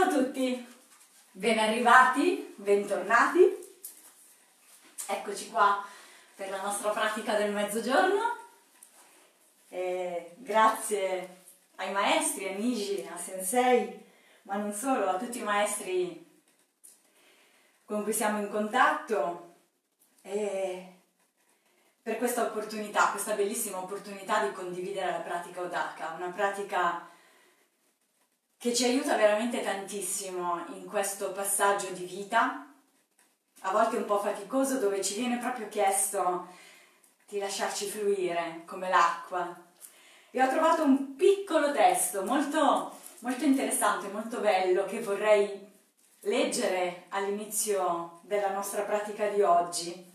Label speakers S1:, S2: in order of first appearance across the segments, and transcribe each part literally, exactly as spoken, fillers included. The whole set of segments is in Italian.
S1: Ciao a tutti, ben arrivati, bentornati. Eccoci qua per la nostra pratica del mezzogiorno. E grazie ai maestri, a Niji, a Sensei, ma non solo, a tutti i maestri con cui siamo in contatto, e per questa opportunità, questa bellissima opportunità di condividere la pratica Odaka, una pratica che ci aiuta veramente tantissimo in questo passaggio di vita, a volte un po' faticoso, dove ci viene proprio chiesto di lasciarci fluire come l'acqua. E ho trovato un piccolo testo molto, molto interessante, molto bello, che vorrei leggere all'inizio della nostra pratica di oggi.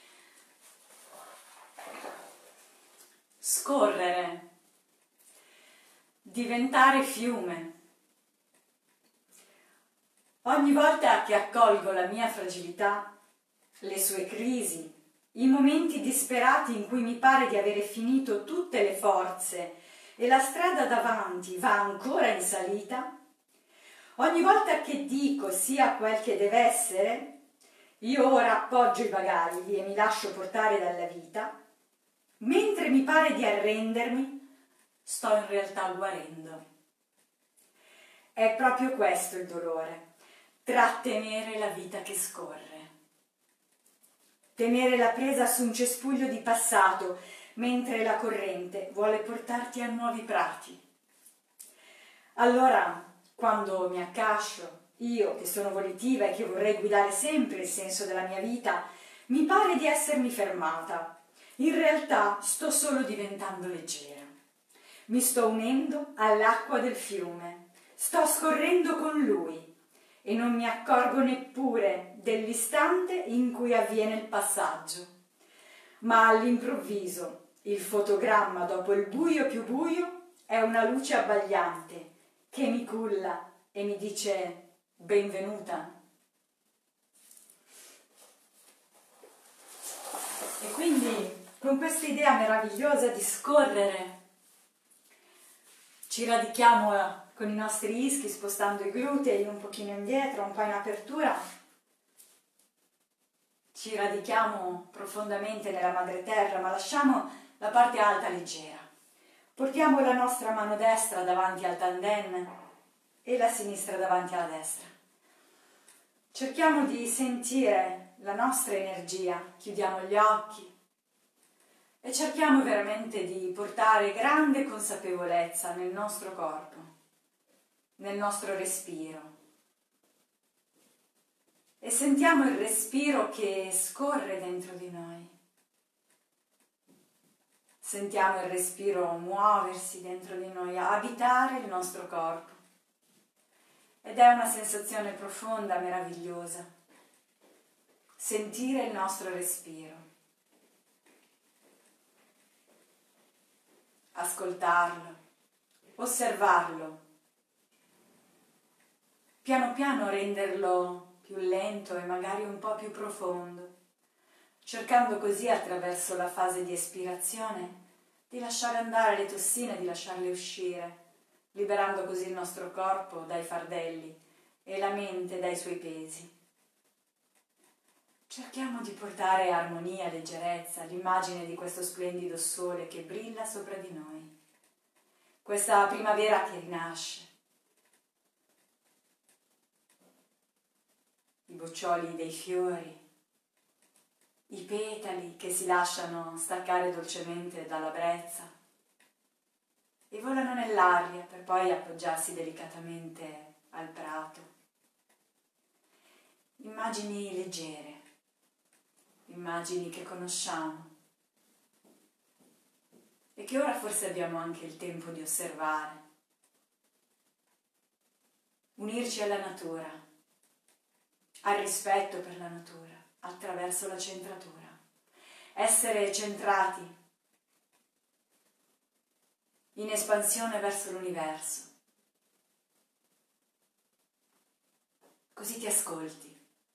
S1: Scorrere, diventare fiume. Ogni volta che accolgo la mia fragilità, le sue crisi, i momenti disperati in cui mi pare di avere finito tutte le forze e la strada davanti va ancora in salita, ogni volta che dico sia quel che deve essere, io ora appoggio i bagagli e mi lascio portare dalla vita, mentre mi pare di arrendermi, sto in realtà guarendo. È proprio questo il dolore. Trattenere la vita che scorre, tenere la presa su un cespuglio di passato mentre la corrente vuole portarti a nuovi prati. Allora, quando mi accascio, io che sono volitiva e che vorrei guidare sempre il senso della mia vita, mi pare di essermi fermata. In realtà sto solo diventando leggera. Mi sto unendo all'acqua del fiume, sto scorrendo con lui. E non mi accorgo neppure dell'istante in cui avviene il passaggio. Ma all'improvviso, il fotogramma dopo il buio più buio è una luce abbagliante che mi culla e mi dice benvenuta. E quindi, con questa idea meravigliosa di scorrere, ci radichiamo con i nostri ischi, spostando i glutei un pochino indietro, un po' in apertura. Ci radichiamo profondamente nella madre terra, ma lasciamo la parte alta leggera. Portiamo la nostra mano destra davanti al tanden e la sinistra davanti alla destra. Cerchiamo di sentire la nostra energia, chiudiamo gli occhi e cerchiamo veramente di portare grande consapevolezza nel nostro corpo, nel nostro respiro, e sentiamo il respiro che scorre dentro di noi. Sentiamo il respiro muoversi dentro di noi, abitare il nostro corpo, ed è una sensazione profonda, meravigliosa, sentire il nostro respiro, ascoltarlo, osservarlo, piano piano renderlo più lento e magari un po' più profondo, cercando così attraverso la fase di espirazione di lasciare andare le tossine, di lasciarle uscire, liberando così il nostro corpo dai fardelli e la mente dai suoi pesi. Cerchiamo di portare armonia, leggerezza, l'immagine di questo splendido sole che brilla sopra di noi, questa primavera che rinasce, i boccioli dei fiori, i petali che si lasciano staccare dolcemente dalla brezza e volano nell'aria per poi appoggiarsi delicatamente al prato. Immagini leggere, immagini che conosciamo e che ora forse abbiamo anche il tempo di osservare. Unirci alla natura, al rispetto per la natura, attraverso la centratura. Essere centrati in espansione verso l'universo. Così ti ascolti.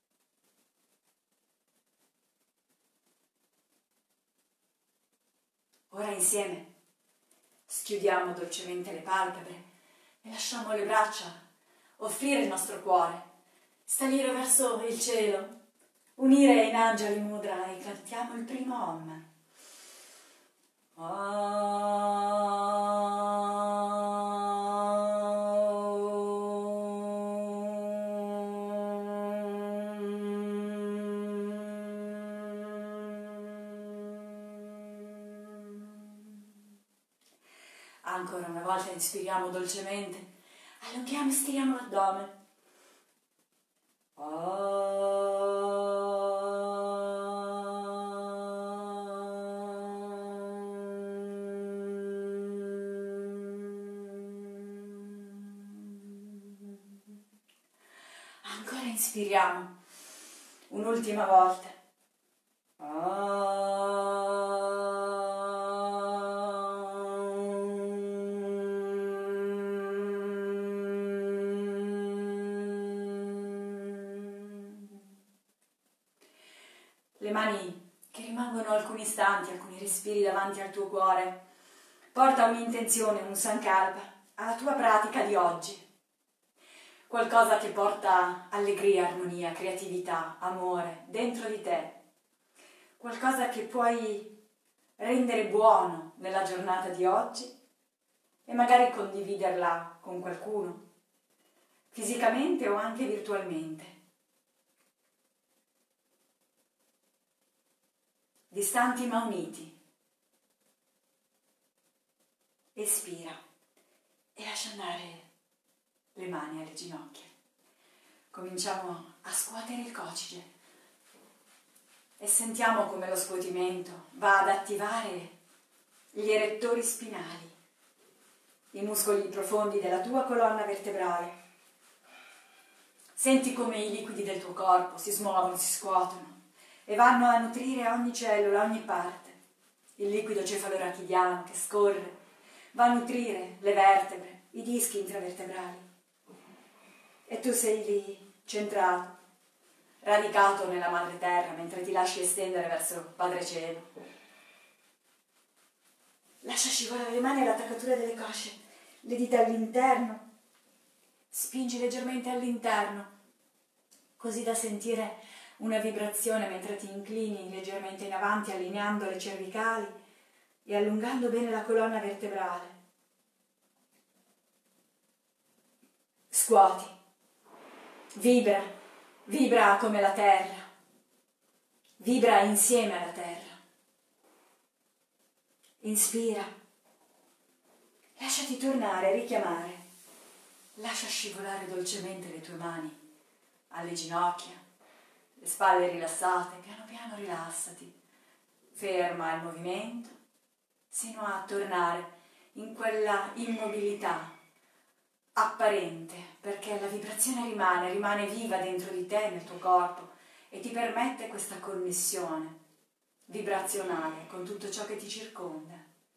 S1: Ora insieme schiudiamo dolcemente le palpebre e lasciamo le braccia offrire il nostro cuore, salire verso il cielo, unire in Anjali Mudra e cantiamo il primo Om. Ancora una volta inspiriamo dolcemente, allunghiamo e stiriamo l'addome. Ancora inspiriamo, un'ultima volta. Le mani che rimangono alcuni istanti, alcuni respiri davanti al tuo cuore. Porta un'intenzione, un sankalpa alla tua pratica di oggi. Qualcosa che porta allegria, armonia, creatività, amore dentro di te. Qualcosa che puoi rendere buono nella giornata di oggi e magari condividerla con qualcuno, fisicamente o anche virtualmente. Distanti ma uniti. Espira e lascia andare le mani alle ginocchia. Cominciamo a scuotere il cocige e sentiamo come lo scuotimento va ad attivare gli erettori spinali, i muscoli profondi della tua colonna vertebrale. Senti come i liquidi del tuo corpo si smuovono, si scuotono e vanno a nutrire ogni cellula, ogni parte. Il liquido cefalorachidiano che scorre va a nutrire le vertebre, i dischi intravertebrali. E tu sei lì, centrato, radicato nella madre terra, mentre ti lasci estendere verso Padre Cielo. Lascia scivolare le mani all'attaccatura delle cosce, le dita all'interno. Spingi leggermente all'interno, così da sentire una vibrazione mentre ti inclini leggermente in avanti, allineando le cervicali e allungando bene la colonna vertebrale. Scuoti, vibra, vibra come la terra, vibra insieme alla terra. Inspira, lasciati tornare, richiamare, lascia scivolare dolcemente le tue mani alle ginocchia, le spalle rilassate, piano piano rilassati, ferma il movimento, sino a tornare in quella immobilità apparente, perché la vibrazione rimane, rimane viva dentro di te, nel tuo corpo, e ti permette questa connessione vibrazionale con tutto ciò che ti circonda.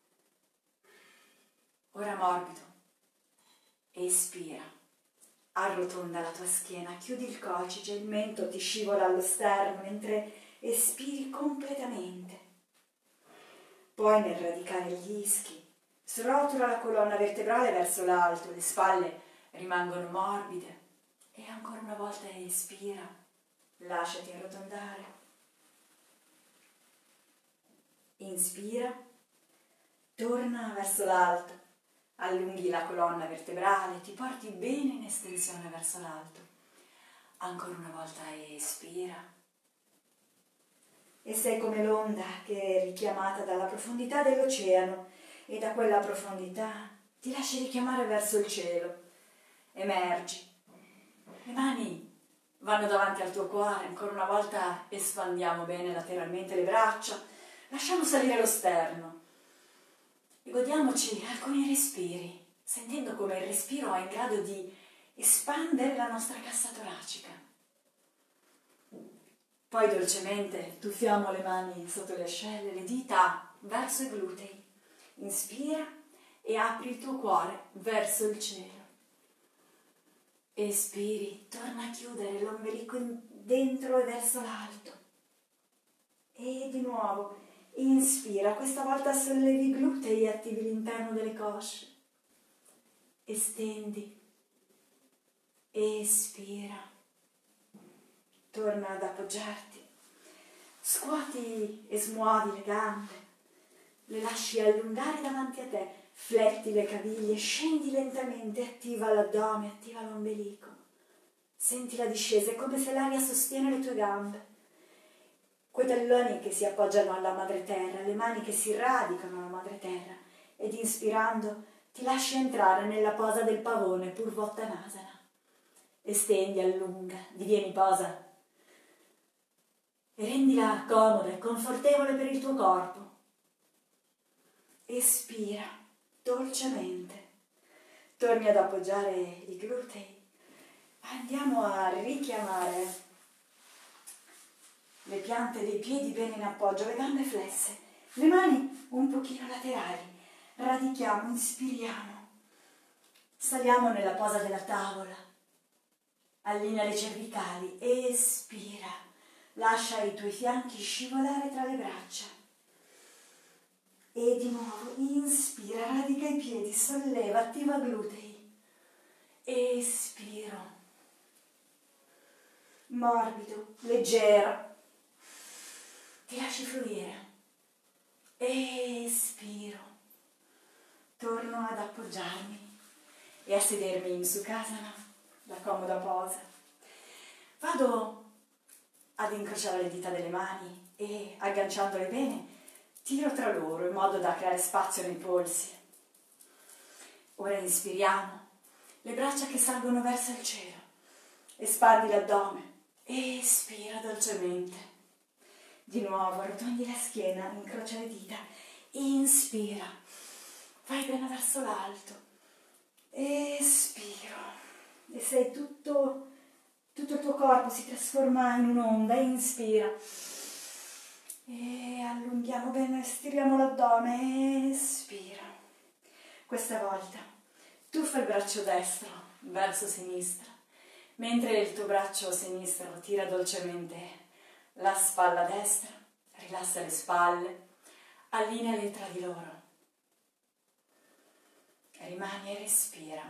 S1: Ora morbido, espira. Arrotonda la tua schiena, chiudi il cocige, il mento ti scivola allo sterno mentre espiri completamente. Poi nel radicare gli ischi, srotola la colonna vertebrale verso l'alto, le spalle rimangono morbide e ancora una volta espira, lasciati arrotondare. Inspira, torna verso l'alto. Allunghi la colonna vertebrale, ti porti bene in estensione verso l'alto. Ancora una volta espira. E sei come l'onda che è richiamata dalla profondità dell'oceano e da quella profondità ti lasci richiamare verso il cielo. Emergi. Le mani vanno davanti al tuo cuore. Ancora una volta espandiamo bene lateralmente le braccia. Lasciamo salire lo sterno. E godiamoci alcuni respiri, sentendo come il respiro è in grado di espandere la nostra cassa toracica. Poi dolcemente tuffiamo le mani sotto le ascelle, le dita verso i glutei. Inspira e apri il tuo cuore verso il cielo. Espiri, torna a chiudere l'ombelico dentro e verso l'alto. E di nuovo inspira, questa volta sollevi i glutei e attivi l'interno delle cosce. Estendi. espira, torna ad appoggiarti, scuoti e smuovi le gambe, le lasci allungare davanti a te, fletti le caviglie, scendi lentamente, attiva l'addome, attiva l'ombelico, senti la discesa, è come se l'aria sostiene le tue gambe, quei talloni che si appoggiano alla madreterra, le mani che si radicano alla madreterra, ed inspirando ti lasci entrare nella posa del pavone Purvottanasana. Estendi, allunga, divieni posa e rendila comoda e confortevole per il tuo corpo. Espira dolcemente, torni ad appoggiare i glutei, andiamo a richiamare le piante dei piedi bene in appoggio, le gambe flesse, le mani un pochino laterali, radichiamo, inspiriamo, saliamo nella posa della tavola, allinea le cervicali, espira, lascia i tuoi fianchi scivolare tra le braccia e di nuovo inspira, radica i piedi, solleva, attiva glutei, espiro, morbido, leggero, ti lasci fluire, espiro, torno ad appoggiarmi e a sedermi in Sukhasana, la comoda posa. Vado ad incrociare le dita delle mani e, agganciandole bene, tiro tra loro in modo da creare spazio nei polsi. Ora inspiriamo, le braccia che salgono verso il cielo, espandi l'addome, espira dolcemente. Di nuovo arrotondi la schiena, incrocia le dita, inspira, vai bene verso l'alto, espiro e sei tutto, tutto il tuo corpo si trasforma in un'onda, inspira e allunghiamo bene, stiriamo l'addome, espira. Questa volta tuffa il braccio destro verso sinistra, mentre il tuo braccio sinistro tira dolcemente la spalla destra, rilassa le spalle, allineali tra di loro. Rimani e respira.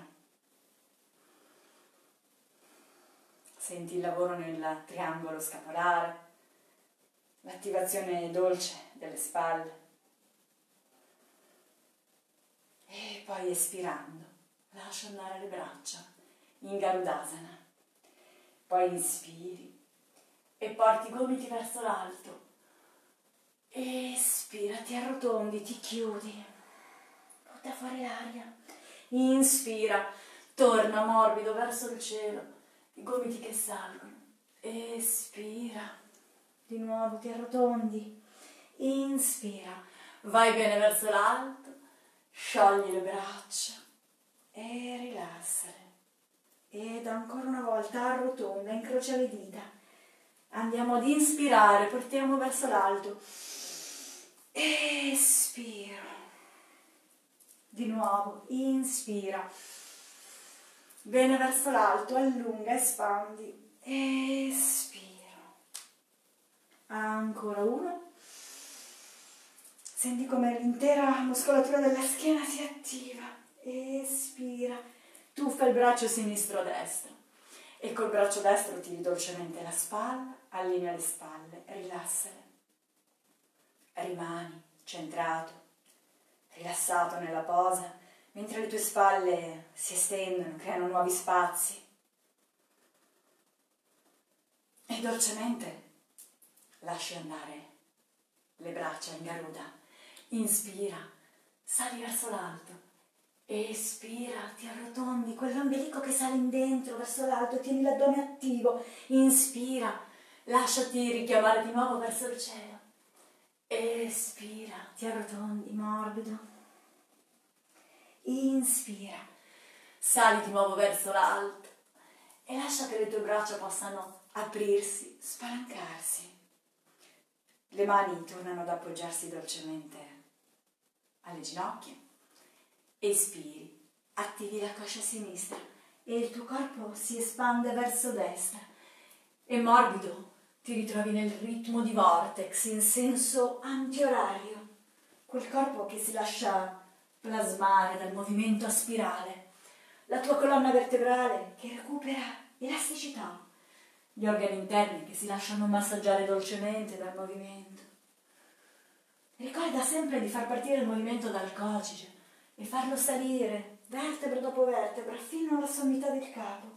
S1: Senti il lavoro nel triangolo scapolare, l'attivazione dolce delle spalle. E poi espirando, lascia andare le braccia in Garudasana. Poi inspiri e porti i gomiti verso l'alto. Espira, ti arrotondi, ti chiudi. Butta fuori l'aria. Inspira, torna morbido verso il cielo. I gomiti che salgono. Espira. Di nuovo ti arrotondi. Inspira. Vai bene verso l'alto. Sciogli le braccia. E rilassale. Ed ancora una volta arrotonda, incrocia le dita. Andiamo ad inspirare, portiamo verso l'alto. Espiro. Di nuovo, inspira. Bene verso l'alto, allunga, espandi. Espiro. Ancora uno. Senti come l'intera muscolatura della schiena si attiva. Espira. Tuffa il braccio sinistro a destra. E col braccio destro tiri dolcemente la spalla, allinea le spalle, rilassale. Rimani centrato, rilassato nella posa, mentre le tue spalle si estendono, creano nuovi spazi. E dolcemente lasci andare le braccia in Garuda. Inspira, sali verso l'alto. Espira, ti arrotondi, quell'ombelico che sale in dentro, verso l'alto, tieni l'addome attivo. Inspira, lasciati richiamare di nuovo verso il cielo. Espira, ti arrotondi, morbido. Inspira, sali di nuovo verso l'alto e lascia che le tue braccia possano aprirsi, spalancarsi. Le mani tornano ad appoggiarsi dolcemente alle ginocchia. Espiri, attivi la coscia sinistra e il tuo corpo si espande verso destra e morbido ti ritrovi nel ritmo di vortex in senso antiorario, quel corpo che si lascia plasmare dal movimento a spirale. la tua colonna vertebrale che recupera elasticità, gli organi interni che si lasciano massaggiare dolcemente dal movimento. Ricorda sempre di far partire il movimento dal coccige e farlo salire vertebra dopo vertebra fino alla sommità del capo,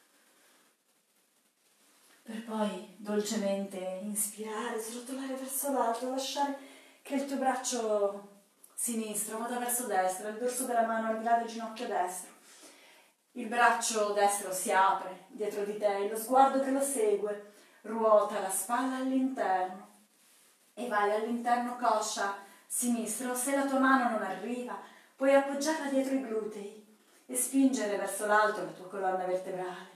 S1: per poi dolcemente inspirare, srotolare verso l'alto, lasciare che il tuo braccio sinistro vada verso destra, il dorso della mano al di là del ginocchio destro. Il braccio destro si apre dietro di te, lo sguardo che lo segue, ruota la spalla all'interno e vai all'interno coscia sinistro. Se la tua mano non arriva, puoi appoggiarla dietro i glutei e spingere verso l'alto la tua colonna vertebrale.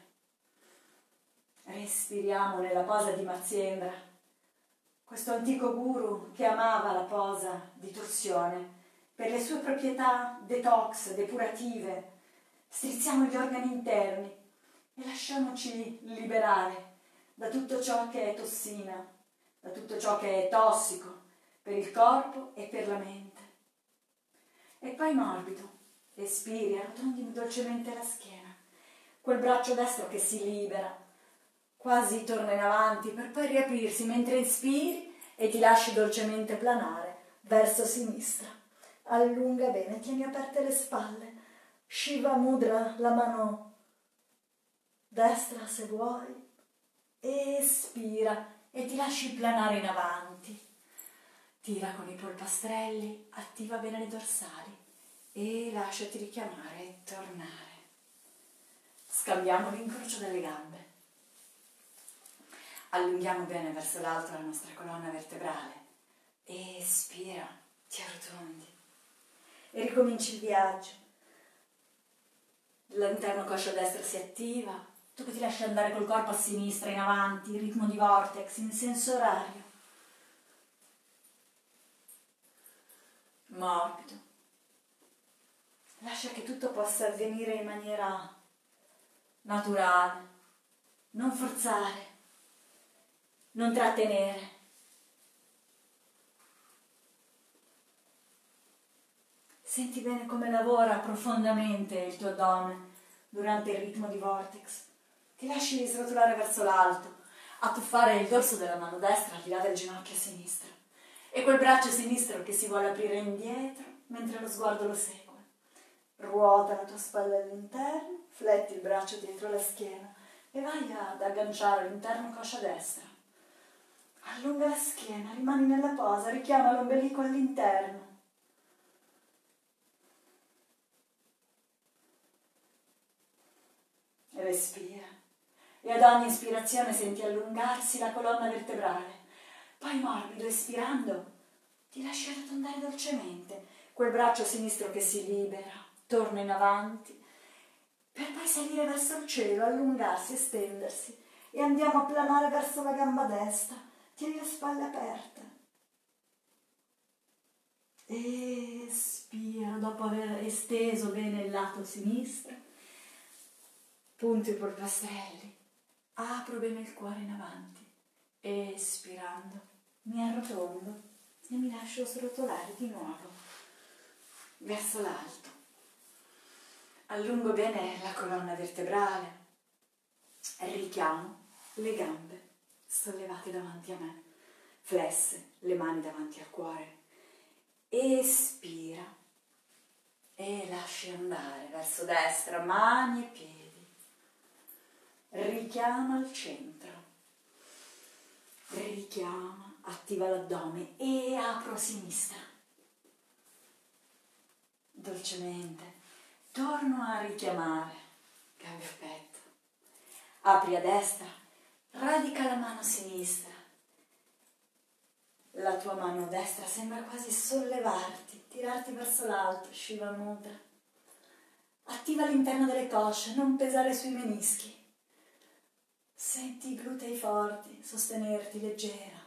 S1: Respiriamo nella posa di Matsyendra, questo antico guru che amava la posa di torsione per le sue proprietà detox, depurative. Strizziamo gli organi interni e lasciamoci liberare da tutto ciò che è tossina, da tutto ciò che è tossico per il corpo e per la mente. E poi morbido, espiri, arrotondi dolcemente la schiena, quel braccio destro che si libera, quasi torna in avanti per poi riaprirsi mentre inspiri e ti lasci dolcemente planare verso sinistra. Allunga bene, tieni aperte le spalle. Shiva Mudra, la mano destra se vuoi. Espira e ti lasci planare in avanti. Tira con i polpastrelli, attiva bene le dorsali e lasciati richiamare e tornare. Scambiamo l'incrocio delle gambe. Allunghiamo bene verso l'alto la nostra colonna vertebrale. Espira, ti arrotondi e ricominci il viaggio. L'interno coscia destro si attiva, tu che ti lasci andare col corpo a sinistra, in avanti, ritmo di vortex, in senso orario. Morbido. Lascia che tutto possa avvenire in maniera naturale, non forzare, non trattenere. Senti bene come lavora profondamente il tuo addome durante il ritmo di vortex. Ti lasci srotolare verso l'alto, attuffare il dorso della mano destra al di là del ginocchio sinistro e quel braccio sinistro che si vuole aprire indietro mentre lo sguardo lo segue. Ruota la tua spalla all'interno, fletti il braccio dietro la schiena e vai ad agganciare l'interno coscia destra. Allunga la schiena, rimani nella posa, richiama l'ombelico all'interno. Respira e ad ogni ispirazione senti allungarsi la colonna vertebrale. Poi morbido, espirando, ti lasci arrotondare dolcemente. Quel braccio sinistro che si libera, torna in avanti, per poi salire verso il cielo, allungarsi, estendersi. E andiamo a planare verso la gamba destra. Tieni le spalle aperte. Espira, dopo aver esteso bene il lato sinistro. Punti i polpastrelli, apro bene il cuore in avanti, espirando, mi arrotondo e mi lascio srotolare di nuovo verso l'alto. Allungo bene la colonna vertebrale, richiamo le gambe sollevate davanti a me, flesse, le mani davanti al cuore, espira e lasci andare verso destra, mani e piedi. Richiama al centro, richiama, attiva l'addome e apro a sinistra. Dolcemente torno a richiamare, cambio petto, apri a destra, radica la mano sinistra. La tua mano destra sembra quasi sollevarti, tirarti verso l'alto, Shiva Mudra. Attiva l'interno delle cosce, non pesare sui menischi. Senti i glutei forti, sostenerti leggera.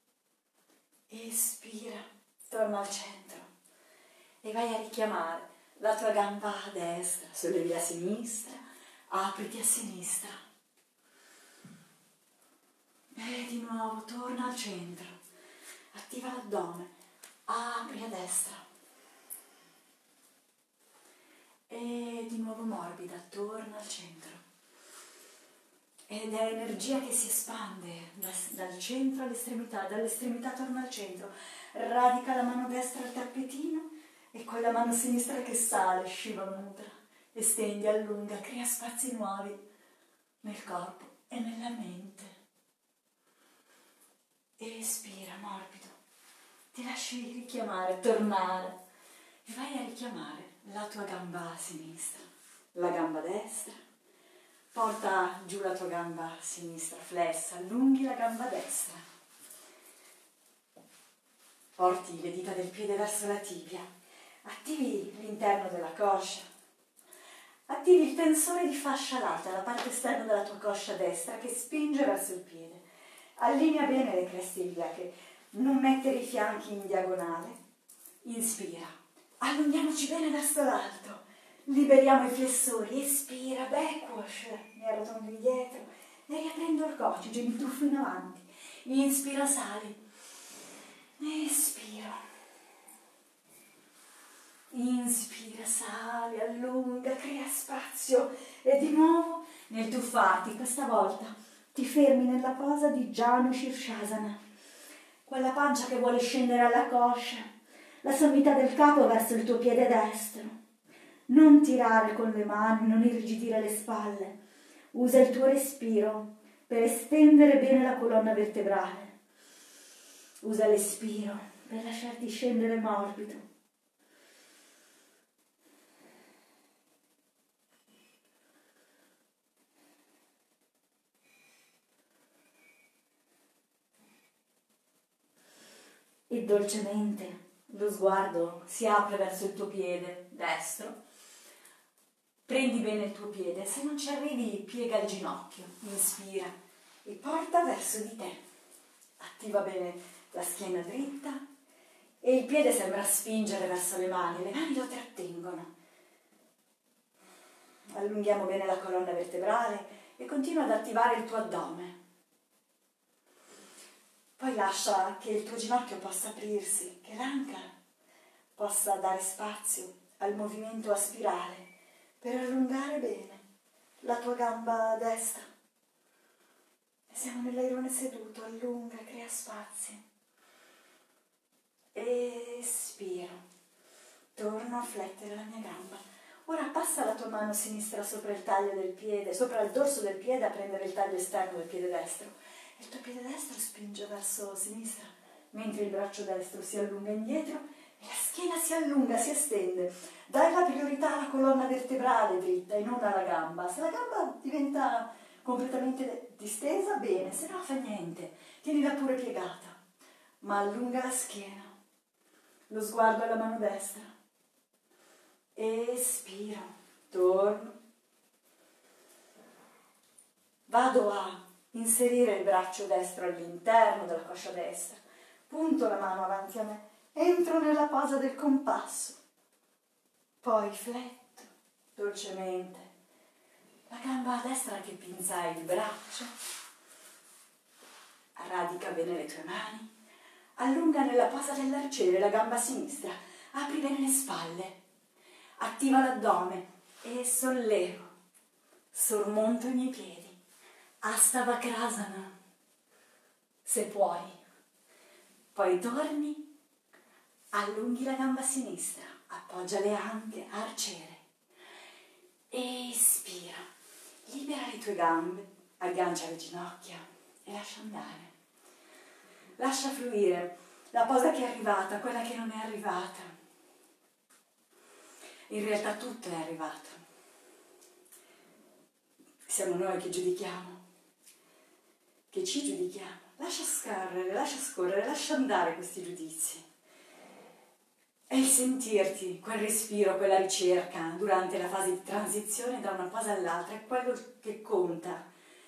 S1: Espira, torna al centro e vai a richiamare la tua gamba a destra, sollevi a sinistra, apriti a sinistra. E di nuovo torna al centro, attiva l'addome, apri a destra. E di nuovo nuovo morbida, torna al centro. Ed è energia che si espande da, dal centro all'estremità, dall'estremità torna al centro. Radica la mano destra al tappetino e con la mano sinistra che sale, Shiva Mudra. Estendi, allunga, crea spazi nuovi nel corpo e nella mente. Espira, morbido. Ti lasci richiamare, tornare. E vai a richiamare la tua gamba sinistra, la gamba destra. Porta giù la tua gamba sinistra flessa, allunghi la gamba destra. Porti le dita del piede verso la tibia. Attivi l'interno della coscia. Attivi il tensore di fascia lata, la parte esterna della tua coscia destra che spinge verso il piede. Allinea bene le creste iliache, non mettere i fianchi in diagonale. Inspira, allunghiamoci bene verso l'alto. Liberiamo i flessori, espira, backwash, mi arrotondo indietro e riaprendo il coccige, mi tuffo in avanti. Inspira, sali, espiro. Inspira, sali, allunga, crea spazio e di nuovo nel tuffarti, questa volta ti fermi nella posa di Janu Shirshasana, quella pancia che vuole scendere alla coscia, la sommità del capo verso il tuo piede destro. Non tirare con le mani, non irrigidire le spalle. Usa il tuo respiro per estendere bene la colonna vertebrale. Usa l'espiro per lasciarti scendere morbido. E dolcemente lo sguardo si apre verso il tuo piede destro. Prendi bene il tuo piede, se non ci arrivi piega il ginocchio, inspira e porta verso di te. Attiva bene la schiena dritta e il piede sembra spingere verso le mani, le mani lo trattengono. Allunghiamo bene la colonna vertebrale e continua ad attivare il tuo addome. Poi lascia che il tuo ginocchio possa aprirsi, che l'anca possa dare spazio al movimento a spirale per allungare bene la tua gamba destra. E siamo nell'airone seduto, allunga, crea spazio. Espiro, torno a flettere la mia gamba. Ora passa la tua mano sinistra sopra il taglio del piede, sopra il dorso del piede a prendere il taglio esterno del piede destro. Il tuo piede destro spinge verso sinistra, mentre il braccio destro si allunga indietro e la schiena si allunga, si estende. Dai la priorità alla colonna vertebrale dritta e non alla gamba. Se la gamba diventa completamente distesa, bene, se no fa niente. Tienila pure piegata, ma allunga la schiena. Lo sguardo alla mano destra. Espiro, torno. Vado a inserire il braccio destro all'interno della coscia destra, punto la mano avanti a me, entro nella posa del compasso, poi fletto dolcemente la gamba destra che pinza il braccio, radica bene le tue mani, allunga nella posa dell'arciere la gamba sinistra, apri bene le spalle, attiva l'addome e sollevo, sormonto i miei piedi. Asta Vakrasana, se puoi. Poi torni, allunghi la gamba sinistra, appoggia le anche, arciere. Espira, libera le tue gambe, aggancia le ginocchia e lascia andare. Lascia fluire la posa che è arrivata, quella che non è arrivata. In realtà tutto è arrivato. Siamo noi che giudichiamo. Che ci giudichiamo, lascia scorrere, lascia scorrere, lascia andare questi giudizi. È il sentirti, quel respiro, quella ricerca durante la fase di transizione da una posa all'altra, è quello che conta.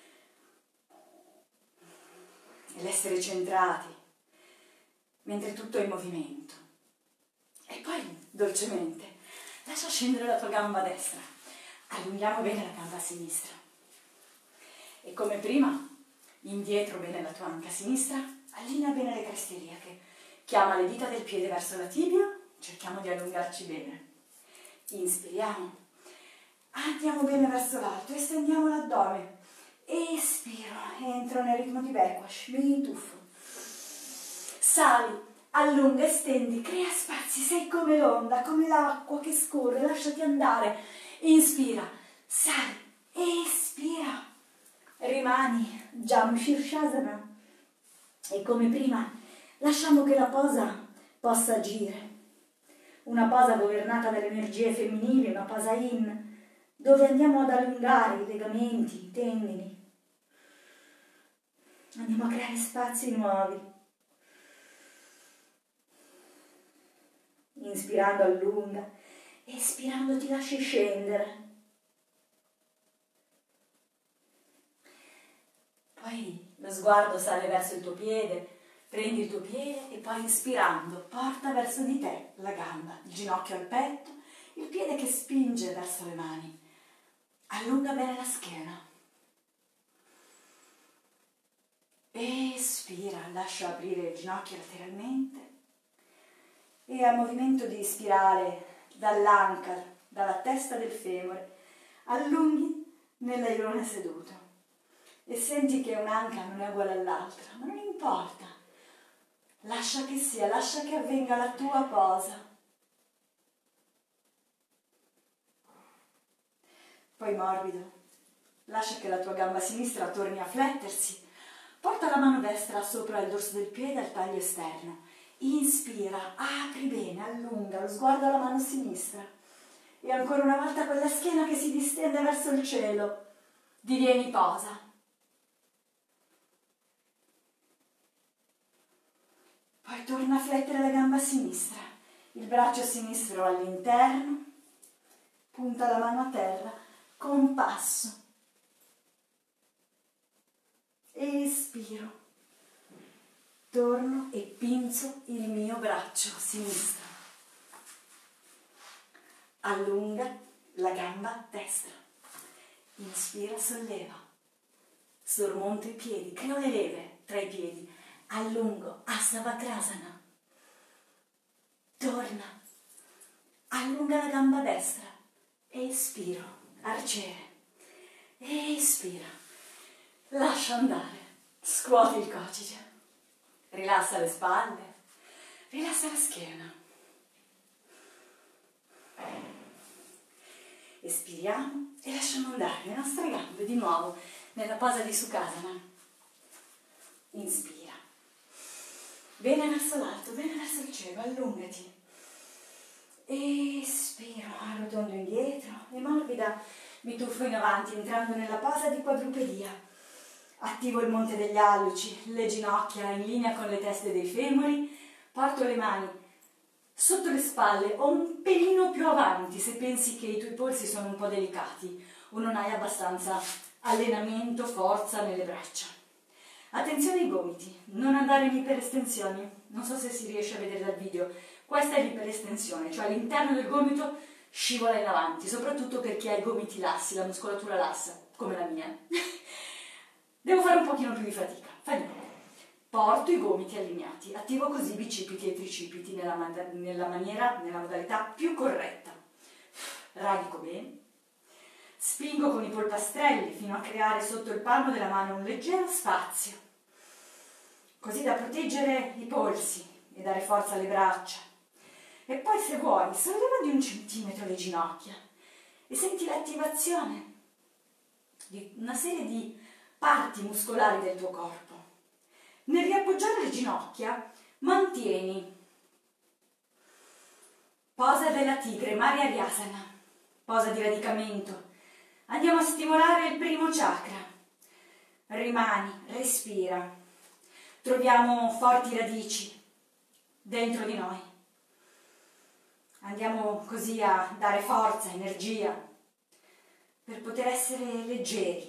S1: È l'essere centrati, mentre tutto è in movimento. E poi, dolcemente, lascia scendere la tua gamba destra, allunghiamo bene la gamba sinistra. E come prima, indietro bene la tua anca sinistra, allinea bene le creste iliache, chiama le dita del piede verso la tibia, cerchiamo di allungarci bene. Inspiriamo, Andiamo bene verso l'alto, estendiamo l'addome. Espiro, entro nel ritmo di backwash, mi tuffo. Sali, allunga, estendi, crea spazi, sei come l'onda, come l'acqua che scorre, lasciati andare. Inspira, sali, espira. Rimani, Jam Shirshasana. E come prima, lasciamo che la posa possa agire. Una posa governata dalle energie femminili, una posa in, dove andiamo ad allungare i legamenti, i tendini. Andiamo a creare spazi nuovi. Inspirando allunga, espirando ti lasci scendere. Poi lo sguardo sale verso il tuo piede, prendi il tuo piede e poi inspirando porta verso di te la gamba, il ginocchio al petto, il piede che spinge verso le mani. Allunga bene la schiena. Espira, lascia aprire il ginocchio lateralmente e a movimento di spirale dall'anca, dalla testa del femore, allunghi nell'airone seduto. E senti che un'anca non è uguale all'altra, ma non importa. Lascia che sia, lascia che avvenga la tua posa. Poi morbido, lascia che la tua gamba sinistra torni a flettersi. Porta la mano destra sopra il dorso del piede al taglio esterno. Inspira, apri bene, allunga lo sguardo alla mano sinistra. E ancora una volta con la schiena che si distende verso il cielo. Divieni posa. Poi torna a flettere la gamba sinistra, il braccio sinistro all'interno, punta la mano a terra, compasso. Espiro, torno e pinzo il mio braccio sinistro. Allunga la gamba destra. Inspira, solleva. Sormonto i piedi, creo le leve tra i piedi. Allungo, Asana Vakrasana. Torna. Allunga la gamba destra. Espiro, arciere. Espira. Lascia andare. Scuoti il coccyge. Rilassa le spalle. Rilassa la schiena. Espiriamo e lasciamo andare le nostre gambe di nuovo nella posa di Sukhasana. Inspira. Bene verso l'alto, bene verso il cielo, allungati. Espiro, arrotondo indietro e morbida, mi tuffo in avanti entrando nella posa di quadrupedia. Attivo il monte degli alluci, le ginocchia in linea con le teste dei femori, porto le mani sotto le spalle o un pelino più avanti se pensi che i tuoi polsi sono un po' delicati o non hai abbastanza allenamento, forza nelle braccia. Attenzione ai gomiti, non andare in iperestensioni, non so se si riesce a vedere dal video, questa è l'iperestensione, cioè all'interno del gomito scivola in avanti, soprattutto per chi ha i gomiti lassi, la muscolatura lassa, come la mia. Devo fare un pochino più di fatica, fai niente. Porto i gomiti allineati, attivo così i bicipiti e i tricipiti nella, man nella maniera, nella modalità più corretta. Radico bene. Spingo con i polpastrelli fino a creare sotto il palmo della mano un leggero spazio, così da proteggere i polsi e dare forza alle braccia. E poi, se vuoi, solleva di un centimetro le ginocchia e senti l'attivazione di una serie di parti muscolari del tuo corpo. Nel riappoggiare le ginocchia, mantieni posa della tigre, Marjaryasana, posa di radicamento. Andiamo a stimolare il primo chakra. Rimani, respira. Troviamo forti radici dentro di noi. Andiamo così a dare forza, energia, per poter essere leggeri.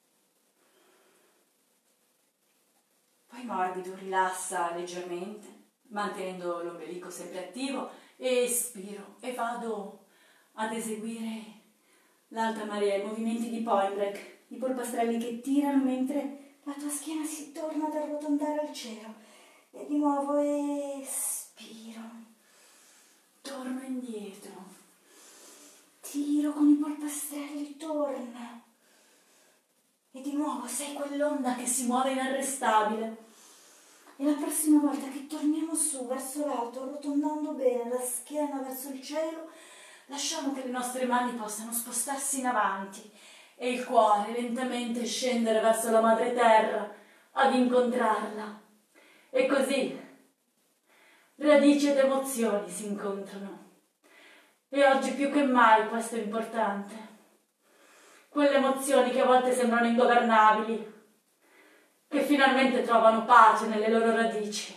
S1: Poi morbido, rilassa leggermente, mantenendo l'ombelico sempre attivo. Espiro e vado ad eseguire l'altra marea, i movimenti di point break, i polpastrelli che tirano mentre la tua schiena si torna ad arrotondare al cielo. E di nuovo espiro, torno indietro, Tiro con i polpastrelli, torna. E di nuovo sei quell'onda che si muove inarrestabile. E la prossima volta che torniamo su verso l'alto, arrotondando bene la schiena verso il cielo, lasciamo che le nostre mani possano spostarsi in avanti e il cuore lentamente scendere verso la madre terra ad incontrarla. E così radici ed emozioni si incontrano. E oggi più che mai questo è importante. Quelle emozioni che a volte sembrano ingovernabili, che finalmente trovano pace nelle loro radici.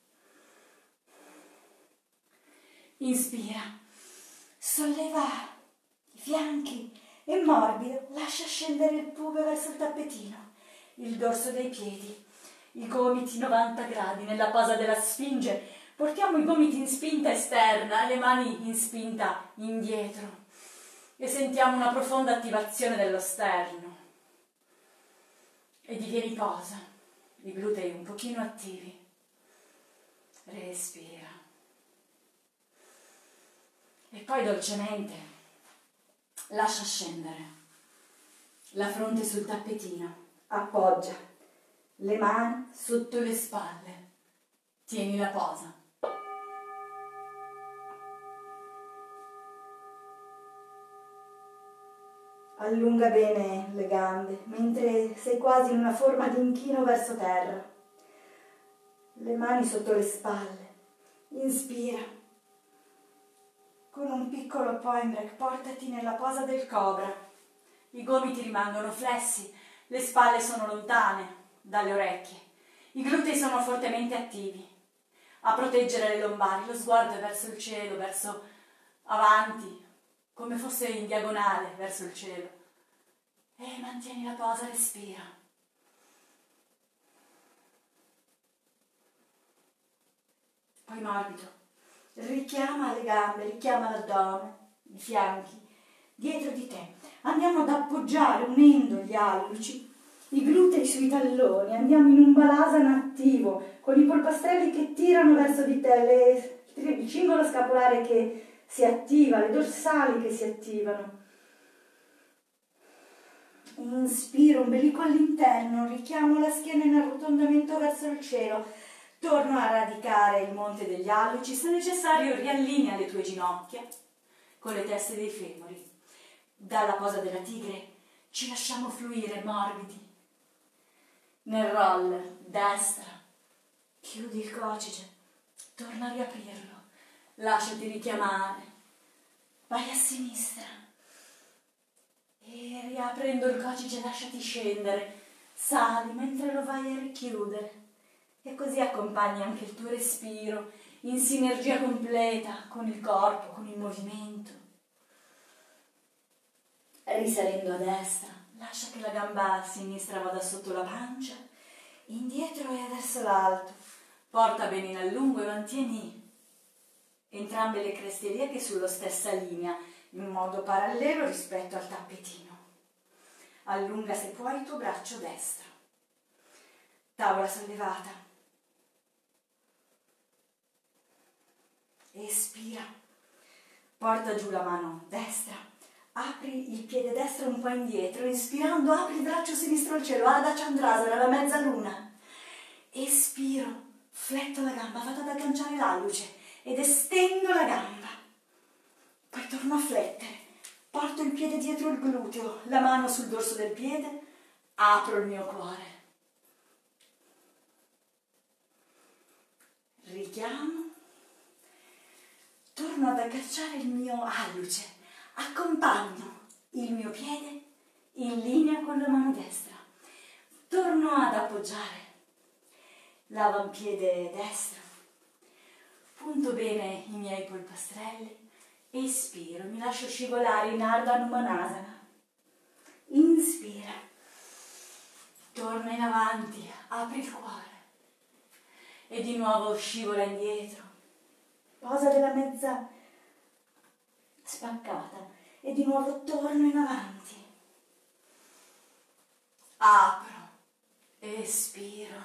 S1: Inspira, solleva i fianchi e morbido, lascia scendere il pube verso il tappetino, il dorso dei piedi, i gomiti novanta gradi nella posa della sfinge. Portiamo i gomiti in spinta esterna e le mani in spinta indietro e sentiamo una profonda attivazione dello sterno. E divieni posa, i glutei un pochino attivi. Respira. E poi dolcemente lascia scendere la fronte sul tappetino. Appoggia le mani sotto le spalle. Tieni la posa. Allunga bene le gambe, mentre sei quasi in una forma di inchino verso terra. Le mani sotto le spalle. Inspira. Con un piccolo point break portati nella posa del cobra. I gomiti rimangono flessi, le spalle sono lontane dalle orecchie. I glutei sono fortemente attivi a proteggere le lombari. Lo sguardo è verso il cielo, verso avanti, come fosse in diagonale verso il cielo. E mantieni la posa, respira. Poi morbido. Richiama le gambe, richiama l'addome, i fianchi, dietro di te. Andiamo ad appoggiare, unendo gli alluci, i glutei sui talloni. Andiamo in un balasana attivo, con i polpastrelli che tirano verso di te, le, il cingolo scapolare che si attiva, le dorsali che si attivano. Inspiro, ombelico all'interno, richiamo la schiena in arrotondamento verso il cielo. Torno a radicare il monte degli alluci. Se necessario, riallinea le tue ginocchia con le teste dei femori. Dalla posa della tigre ci lasciamo fluire morbidi. Nel roller, destra, chiudi il cocige, torna a riaprirlo, lasciati richiamare, vai a sinistra e riaprendo il cocige lasciati scendere, sali mentre lo vai a richiudere e così accompagni anche il tuo respiro in sinergia completa con il corpo, con il movimento. Risalendo a destra, lascia che la gamba sinistra vada sotto la pancia, indietro e verso l'alto. Porta bene in allungo e mantieni entrambe le creste ilieche sulla stessa linea, in modo parallelo rispetto al tappetino. Allunga se puoi il tuo braccio destro. Tavola sollevata. Espira. Porta giù la mano destra. Apri il piede destro un po' indietro, inspirando apri il braccio sinistro al cielo, Ardha Chandrasana, la mezzaluna. Espiro, fletto la gamba, vado ad agganciare l'alluce ed estendo la gamba. Poi torno a flettere, porto il piede dietro il gluteo, la mano sul dorso del piede, apro il mio cuore. Richiamo, torno ad agganciare il mio alluce. Accompagno il mio piede in linea con la mano destra. Torno ad appoggiare l'avampiede destro. Punto bene i miei polpastrelli. Espiro, mi lascio scivolare in Ardha Numanasana. Inspira. Torna in avanti, apri il cuore. E di nuovo scivola indietro. Posa della mezza spaccata e di nuovo torno in avanti. Apro, espiro.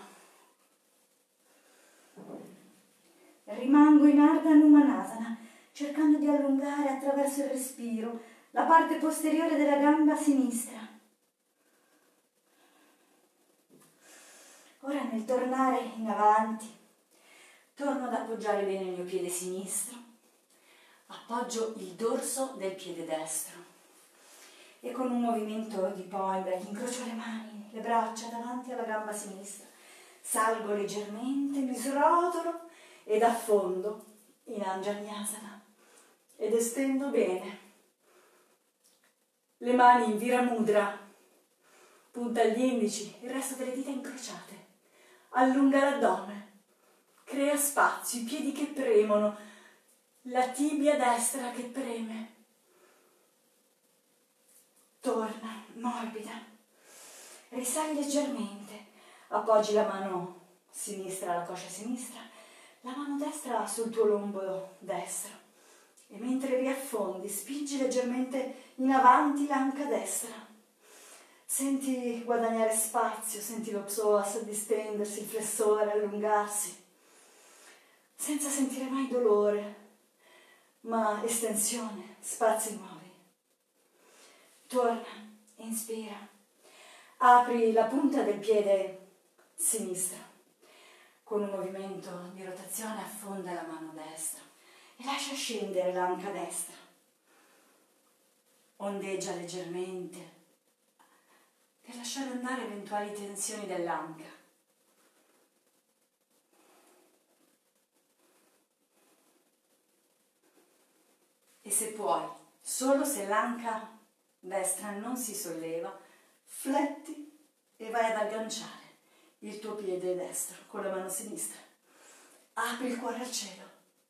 S1: Rimango in Ardha Numanasana, cercando di allungare attraverso il respiro la parte posteriore della gamba sinistra. Ora nel tornare in avanti, torno ad appoggiare bene il mio piede sinistro, appoggio il dorso del piede destro e con un movimento di point break incrocio le mani, le braccia davanti alla gamba sinistra, salgo leggermente, mi srotolo ed affondo in Anjaneyasana ed estendo bene. Le mani in Viramudra, punta gli indici, il resto delle dita incrociate, allunga l'addome, crea spazio, i piedi che premono, la tibia destra che preme, torna morbida, risali leggermente, appoggi la mano sinistra alla coscia sinistra, la mano destra sul tuo lombo destro e mentre riaffondi spingi leggermente in avanti l'anca destra. Senti guadagnare spazio, senti lo psoas distendersi, il flessore allungarsi, senza sentire mai dolore, ma estensione, spazi nuovi. Torna, inspira, apri la punta del piede sinistro, con un movimento di rotazione affonda la mano destra e lascia scendere l'anca destra. Ondeggia leggermente per lasciare andare eventuali tensioni dell'anca. E se puoi, solo se l'anca destra non si solleva, fletti e vai ad agganciare il tuo piede destro con la mano sinistra. Apri il cuore al cielo.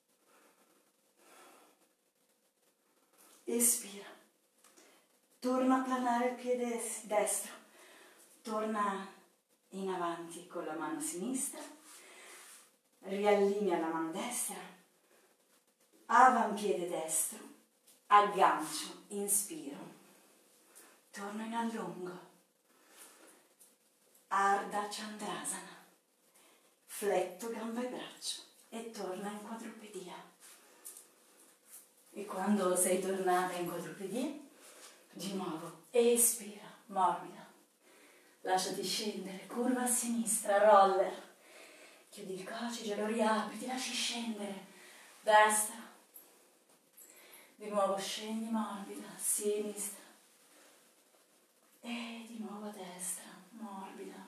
S1: Espira. Torna a planare il piede destro. Torna in avanti con la mano sinistra. Riallinea la mano destra. Avampiede destro. Aggancio. Inspiro. Torno in allungo. Ardha Chandrasana. Fletto gamba e braccio e torna in quadrupedia. E quando sei tornata in quadrupedia, di nuovo espira, morbida. Lasciati scendere, curva a sinistra, roller. Chiudi il coccyge, lo riapri, ti lasci scendere. Destra. Di nuovo scendi morbida, sinistra. E di nuovo a destra, morbida.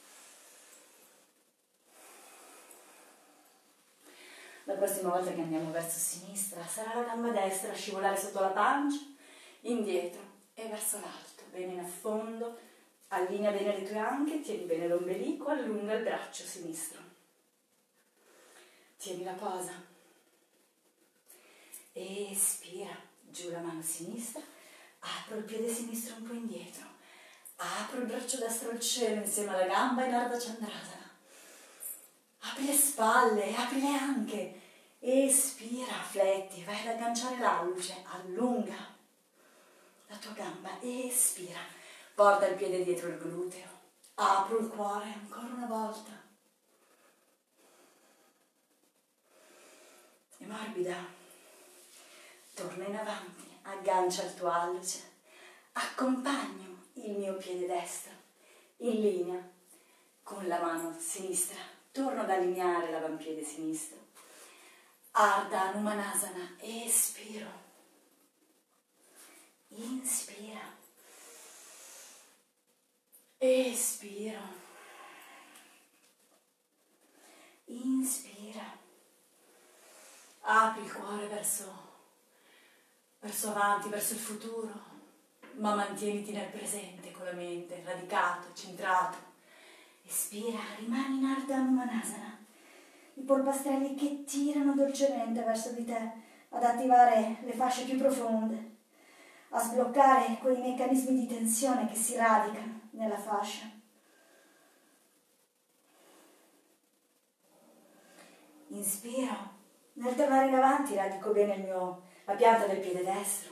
S1: La prossima volta che andiamo verso sinistra sarà la gamba destra a scivolare sotto la pancia, indietro e verso l'alto, bene in affondo, allinea bene le tue anche, tieni bene l'ombelico, allunga il braccio sinistro. Tieni la posa. Espira, giù la mano sinistra, apro il piede sinistro un po' indietro, apro il braccio destro al cielo insieme alla gamba in Ardha Chandrasana. Apri le spalle, apri le anche, espira, fletti, vai ad agganciare l'alluce, allunga la tua gamba, espira, porta il piede dietro il gluteo, apro il cuore ancora una volta, e morbida, torna in avanti, aggancia il tuo alluce, accompagno il mio piede destro in linea con la mano sinistra. Torno ad allineare l'avampiede sinistro. Ardha Hanumanasana. Espiro. Inspira. Espiro. Inspira. Apri il cuore verso, verso avanti, verso il futuro, ma mantieniti nel presente con la mente, radicato, centrato. Espira, rimani in Ardha Hanumanasana, i polpastrelli che tirano dolcemente verso di te, ad attivare le fasce più profonde, a sbloccare quei meccanismi di tensione che si radicano nella fascia. Inspiro, nel tornare in avanti radico bene il mio, la pianta del piede destro,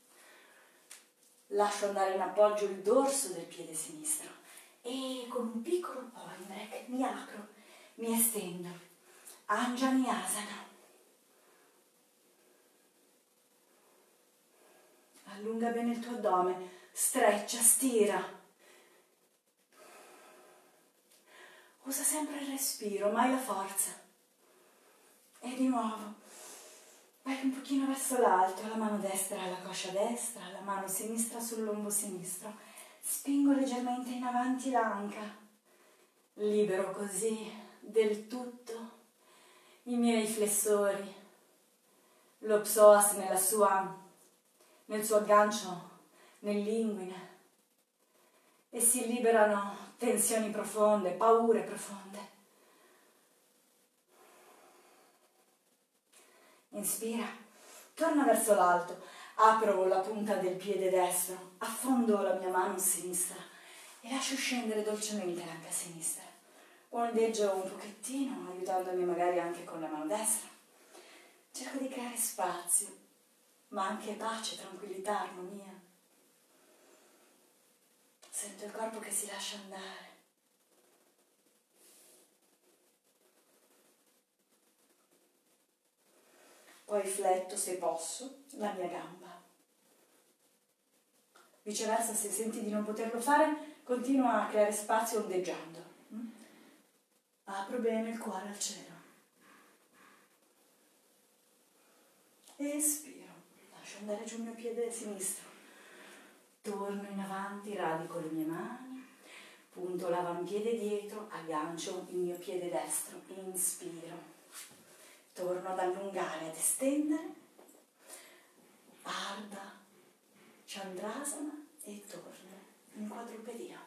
S1: lascio andare in appoggio il dorso del piede sinistro. E con un piccolo point break mi apro, mi estendo. Anjaneyasana. allunga bene il tuo addome, streccia, stira. Usa sempre il respiro, mai la forza. E di nuovo, vai un pochino verso l'alto, la mano destra alla coscia destra, la mano sinistra sul lombo sinistro. Spingo leggermente in avanti l'anca. Libero così del tutto i miei flessori, lo psoas nella sua, nel suo aggancio nell'inguine, e si liberano tensioni profonde, paure profonde. Inspira, torna verso l'alto, apro la punta del piede destro, affondo la mia mano sinistra e lascio scendere dolcemente l'anca sinistra. Ondeggio un pochettino, aiutandomi magari anche con la mano destra. Cerco di creare spazio, ma anche pace, tranquillità, armonia. Sento il corpo che si lascia andare. Poi fletto, se posso, la mia gamba. Viceversa, se senti di non poterlo fare, continua a creare spazio ondeggiando. Apro bene il cuore al cielo. Espiro, lascio andare giù il mio piede sinistro. Torno in avanti, radico le mie mani, punto l'avampiede dietro, aggancio il mio piede destro. Inspiro. Torno ad allungare, ad estendere. Ardha Chandrasana e torno in quadrupedia.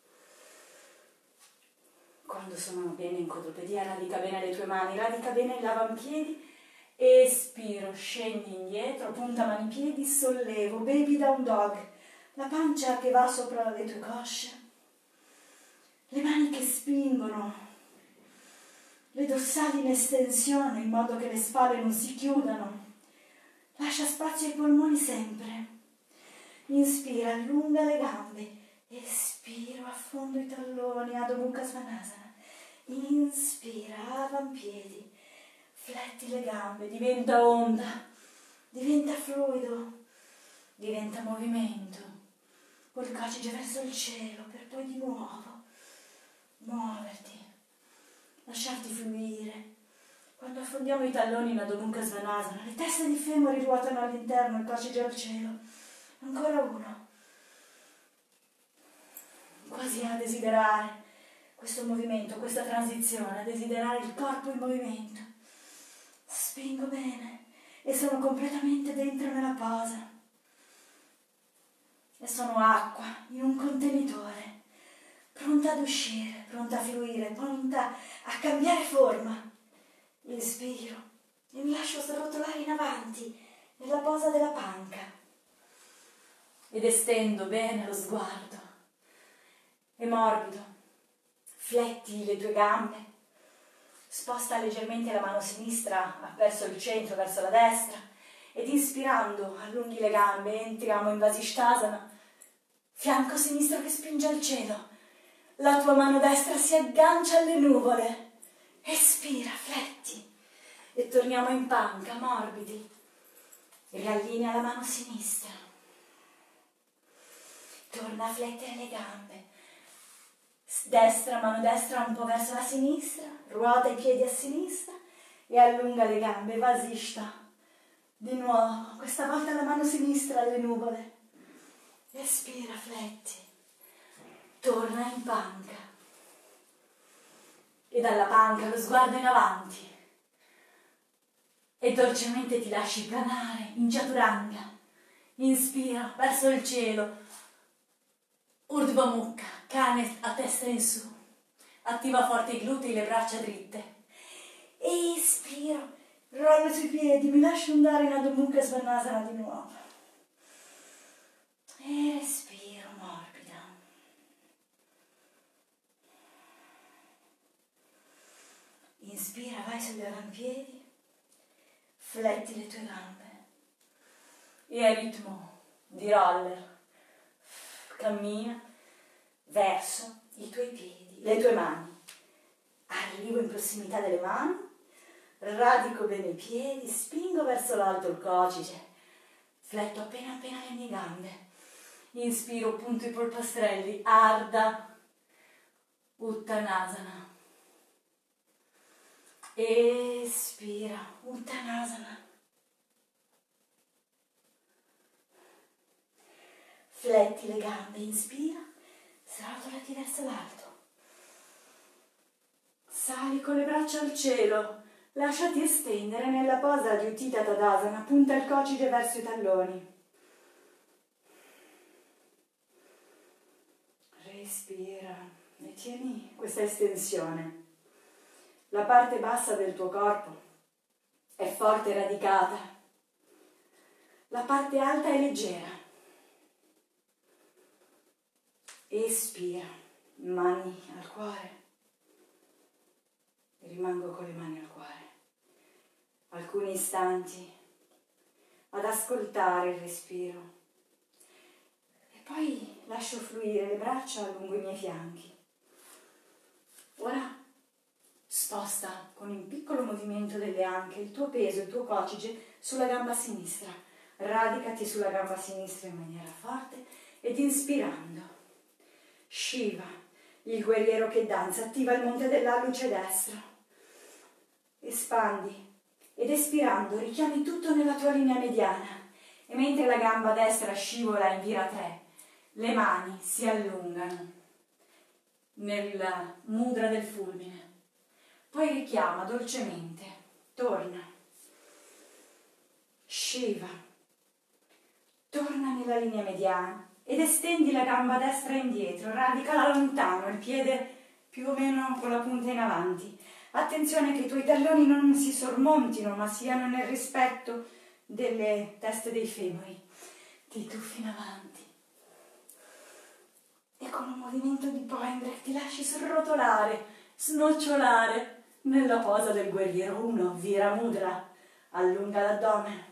S1: Quando sono bene in quadrupedia, radica bene le tue mani, radica bene l'avampiedi, espiro, scendi indietro, punta mani piedi, sollevo, baby down dog, la pancia che va sopra le tue cosce, le mani che spingono, le dorsali in estensione in modo che le spalle non si chiudano, lascia spazio ai polmoni sempre, inspira, allunga le gambe, espiro, affondo i talloni, Adho Mukha Svanasana. Inspira, avampiedi, fletti le gambe, diventa onda, diventa fluido, diventa movimento, polcacige verso il cielo per poi di nuovo muoverti, lasciarti fluire. Quando affondiamo i talloni in Adho Mukha Svanasana, le teste di femori ruotano all'interno, il cocige al cielo. Ancora uno. Quasi a desiderare questo movimento, questa transizione, a desiderare il corpo in movimento. Spingo bene e sono completamente dentro nella posa. E sono acqua in un contenitore, pronta ad uscire, pronta a fluire, pronta a cambiare forma. Inspiro e mi lascio srotolare in avanti nella posa della panca. Ed estendo bene lo sguardo. E morbido. Fletti le tue gambe, sposta leggermente la mano sinistra verso il centro, verso la destra, ed inspirando allunghi le gambe, entriamo in Vasishthasana, fianco sinistro che spinge al cielo, la tua mano destra si aggancia alle nuvole, espira, fletti, e torniamo in panca, morbidi, riallinea la mano sinistra, torna a flettere le gambe, destra, mano destra un po' verso la sinistra, ruota i piedi a sinistra e allunga le gambe, Vasishta. Di nuovo, questa volta la mano sinistra alle nuvole. Respira, fletti. Torna in panca. E dalla panca lo sguardo in avanti. E dolcemente ti lasci planare in Chaturanga. Inspira verso il cielo. Urdhva Mukha, cane a testa in su, attiva forte i glutei, le braccia dritte. Espiro, rollo sui piedi, mi lascio andare in Adho Mukha Svanasana di nuovo. E respiro, morbida. Inspira, vai sugli avampiedi, fletti le tue gambe e a ritmo di roller cammina verso i tuoi piedi, le tue mani. Arrivo in prossimità delle mani, radico bene i piedi, spingo verso l'alto il cocige, Fletto appena appena le mie gambe. Inspiro, punto i polpastrelli, Ardha Uttanasana. Espira, Uttanasana. Fletti le gambe, inspira, srotolati verso l'alto. Sali con le braccia al cielo, lasciati estendere nella posa di Utthita Tadasana, punta il coccyge verso i talloni. Respira e tieni questa estensione. La parte bassa del tuo corpo è forte e radicata. La parte alta è leggera. Espira, mani al cuore. Rimango con le mani al cuore. Alcuni istanti ad ascoltare il respiro. E poi lascio fluire le braccia lungo i miei fianchi. Ora sposta con un piccolo movimento delle anche il tuo peso, il tuo coccyge sulla gamba sinistra. Radicati sulla gamba sinistra in maniera forte ed inspirando. Shiva, il guerriero che danza, attiva il monte dell'alluce destro. Espandi ed espirando richiami tutto nella tua linea mediana e mentre la gamba destra scivola in Viratra, le mani si allungano nel mudra del fulmine. Poi richiama dolcemente, torna. Shiva, torna nella linea mediana ed estendi la gamba destra indietro, radicala lontano, il piede più o meno con la punta in avanti. Attenzione che i tuoi talloni non si sormontino, ma siano nel rispetto delle teste dei femori. Ti tuffi in avanti. E con un movimento di point breath ti lasci srotolare, snocciolare nella posa del guerriero uno, Vira Mudra. Allunga l'addome.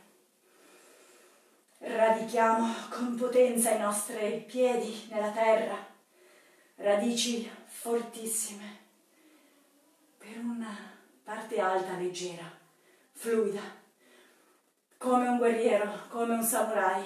S1: Radichiamo con potenza i nostri piedi nella terra. Radici fortissime. Per una parte alta, leggera, fluida, come un guerriero, come un samurai.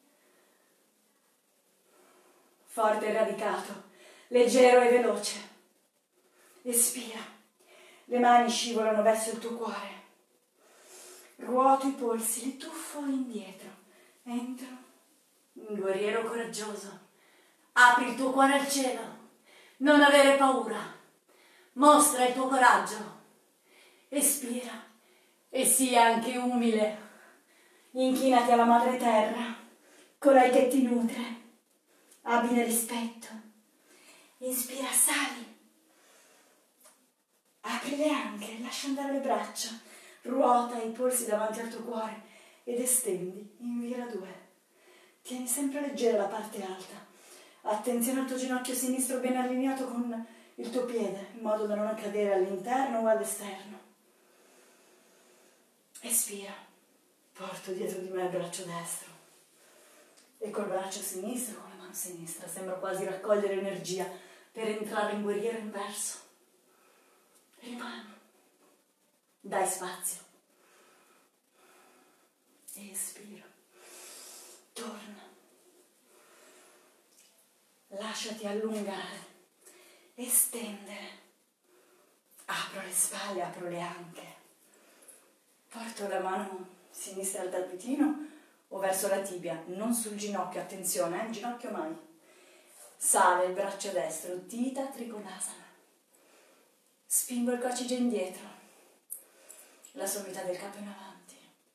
S1: Forte e radicato, leggero e veloce. Espira, le mani scivolano verso il tuo cuore. Ruoto i polsi, li tuffo indietro. Entro, un guerriero coraggioso. Apri il tuo cuore al cielo, non avere paura. Mostra il tuo coraggio, espira e sii anche umile. Inchinati alla madre terra, colei che ti nutre, abbi rispetto. Inspira, sali. Apri le anche, lascia andare le braccia, ruota i polsi davanti al tuo cuore ed estendi in Vira due. Tieni sempre leggera la parte alta. Attenzione al tuo ginocchio sinistro ben allineato con il tuo piede, in modo da non cadere all'interno o all'esterno. Espira, porto dietro di me il braccio destro e col braccio sinistro, con la mano sinistra, sembra quasi raccogliere energia per entrare in guerriero inverso. Rimani, dai spazio. Espira, torna, lasciati allungare. Estendere, apro le spalle, apro le anche, porto la mano sinistra al tappetino o verso la tibia, non sul ginocchio, attenzione, eh, il ginocchio mai. Sale il braccio destro, Utthita Trikonasana. Spingo il coccyge indietro, la sommità del capo in avanti.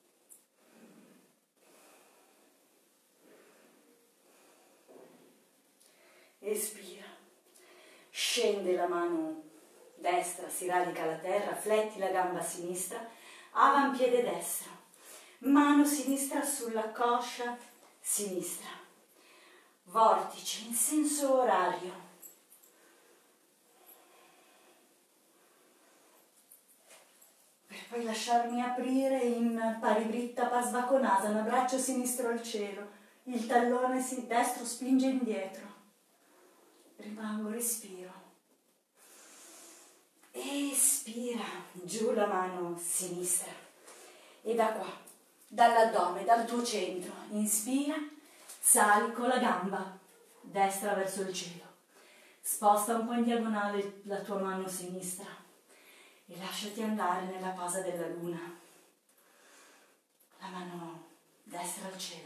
S1: Espira. Scende la mano destra, si radica alla terra, fletti la gamba sinistra, avampiede destro, mano sinistra sulla coscia sinistra, vortice in senso orario. Per poi lasciarmi aprire in Parivritta Pasvakonasana, braccio sinistro al cielo, il tallone destro spinge indietro. Rimango, respiro. Espira, giù la mano sinistra. E da qua dall'addome, dal tuo centro. Inspira, sali con la gamba destra verso il cielo. Sposta un po' in diagonale la tua mano sinistra e lasciati andare nella posa della luna. La mano destra al cielo.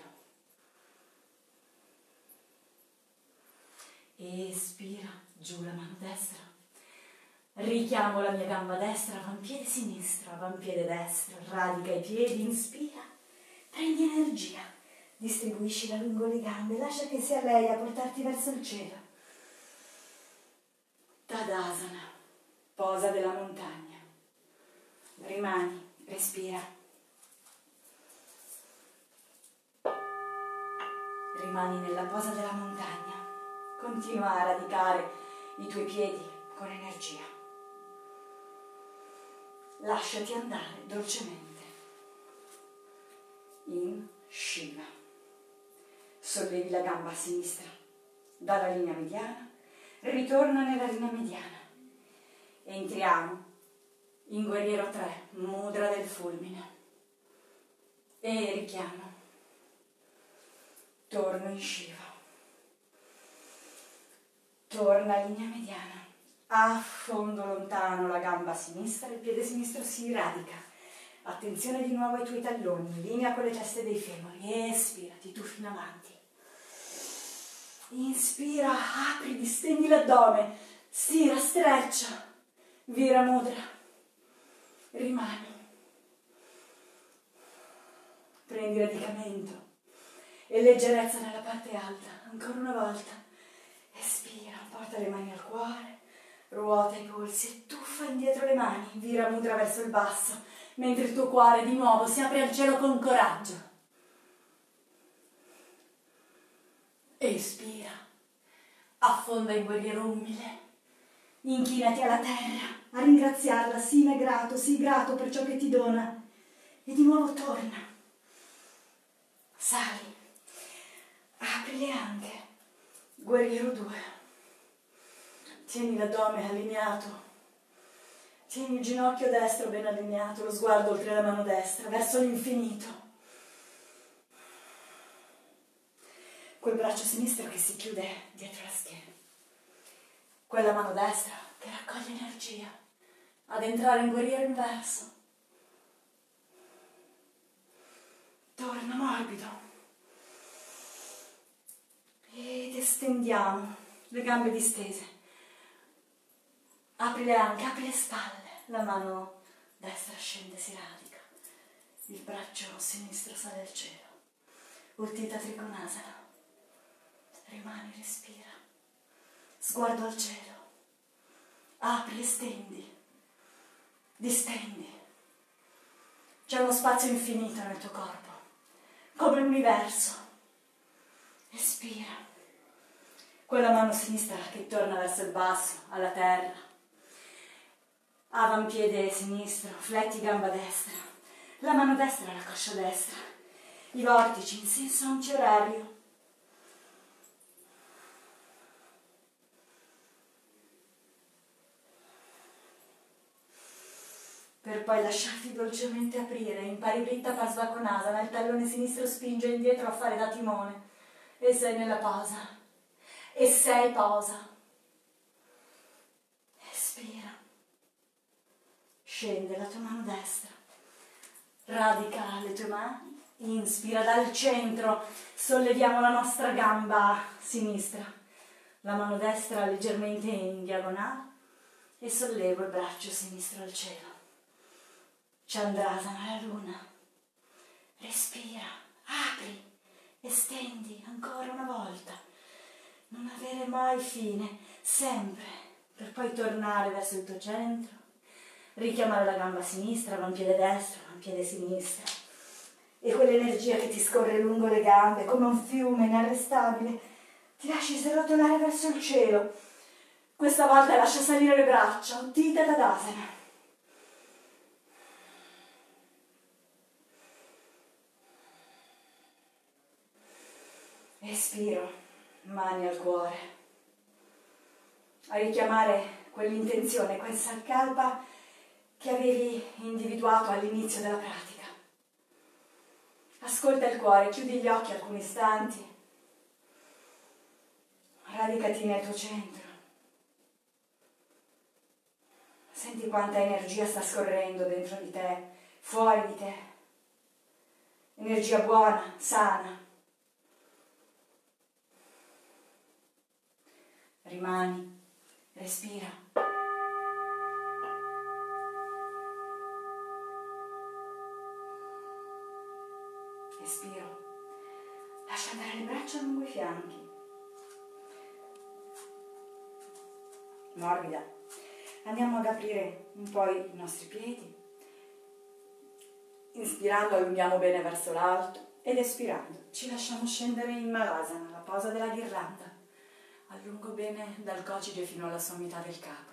S1: Espira, giù la mano destra. Richiamo la mia gamba destra, avampiede sinistro, avampiede destro, radica i piedi, inspira, prendi energia, distribuiscila lungo le gambe, lascia che sia lei a portarti verso il cielo. Tadasana, posa della montagna. Rimani, respira. Rimani nella posa della montagna. Continua a radicare i tuoi piedi con energia. Lasciati andare dolcemente in Shiva. Sollevi la gamba a sinistra dalla linea mediana, ritorna nella linea mediana. Entriamo in Guerriero tre, mudra del fulmine. E richiamo. Torno in Shiva. Torna linea mediana. Affondo lontano la gamba sinistra, il piede sinistro si radica. Attenzione di nuovo ai tuoi talloni, linea con le teste dei femori. Espira, ti tuffi in avanti. Inspira, apri, distendi l'addome, stira, streccia, vira mudra. Rimani. Prendi radicamento e leggerezza nella parte alta. Ancora una volta. Espira, porta le mani al cuore. Ruota i polsi e tuffa indietro le mani, vira mudra verso il basso, mentre il tuo cuore di nuovo si apre al cielo con coraggio. Espira, affonda in guerriero umile, inchinati alla terra, a ringraziarla, sii mai grato, sii grato per ciò che ti dona, e di nuovo torna. Sali, apri le anche, guerriero due. Tieni l'addome allineato, tieni il ginocchio destro ben allineato, lo sguardo oltre la mano destra, verso l'infinito. Quel braccio sinistro che si chiude dietro la schiena, quella mano destra che raccoglie energia, ad entrare in guerriero inverso. Torna morbido. Ed estendiamo le gambe distese. Apri le anche, apri le spalle, la mano destra scende, si radica, il braccio sinistro sale al cielo, Uttita Trikonasana, rimani, respira, sguardo al cielo, apri, estendi, distendi, c'è uno spazio infinito nel tuo corpo, come l'universo, espira, quella mano sinistra che torna verso il basso, alla terra, avampiede sinistro, fletti gamba destra, la mano destra alla coscia destra, i vortici in senso antiorario. Per poi lasciarti dolcemente aprire in Parivrtta Parsvakonasana, il tallone sinistro spinge indietro a fare da timone e sei nella posa, e sei posa. Espira. Scende la tua mano destra, radica le tue mani, inspira dal centro, solleviamo la nostra gamba sinistra, la mano destra leggermente in diagonale e sollevo il braccio sinistro al cielo. Chandrasana, la luna, respira, apri, estendi ancora una volta, non avere mai fine, sempre, per poi tornare verso il tuo centro. Richiamare la gamba sinistra, avampiede destro, avampiede sinistra. E quell'energia che ti scorre lungo le gambe, come un fiume inarrestabile, ti lasci srotolare verso il cielo. Questa volta lascia salire le braccia, Uttita Tadasana. Espiro, mani al cuore. A richiamare quell'intenzione, quel sankalpa che avevi individuato all'inizio della pratica. Ascolta il cuore, chiudi gli occhi alcuni istanti, radicati nel tuo centro. Senti quanta energia sta scorrendo dentro di te, fuori di te. Energia buona, sana. Rimani, respira. Respiro. Lascia andare le braccia lungo i fianchi. Morbida. Andiamo ad aprire un po' i nostri piedi. Inspirando allunghiamo bene verso l'alto ed espirando ci lasciamo scendere in Malasana, la posa della ghirlanda. Allungo bene dal coccyge fino alla sommità del capo.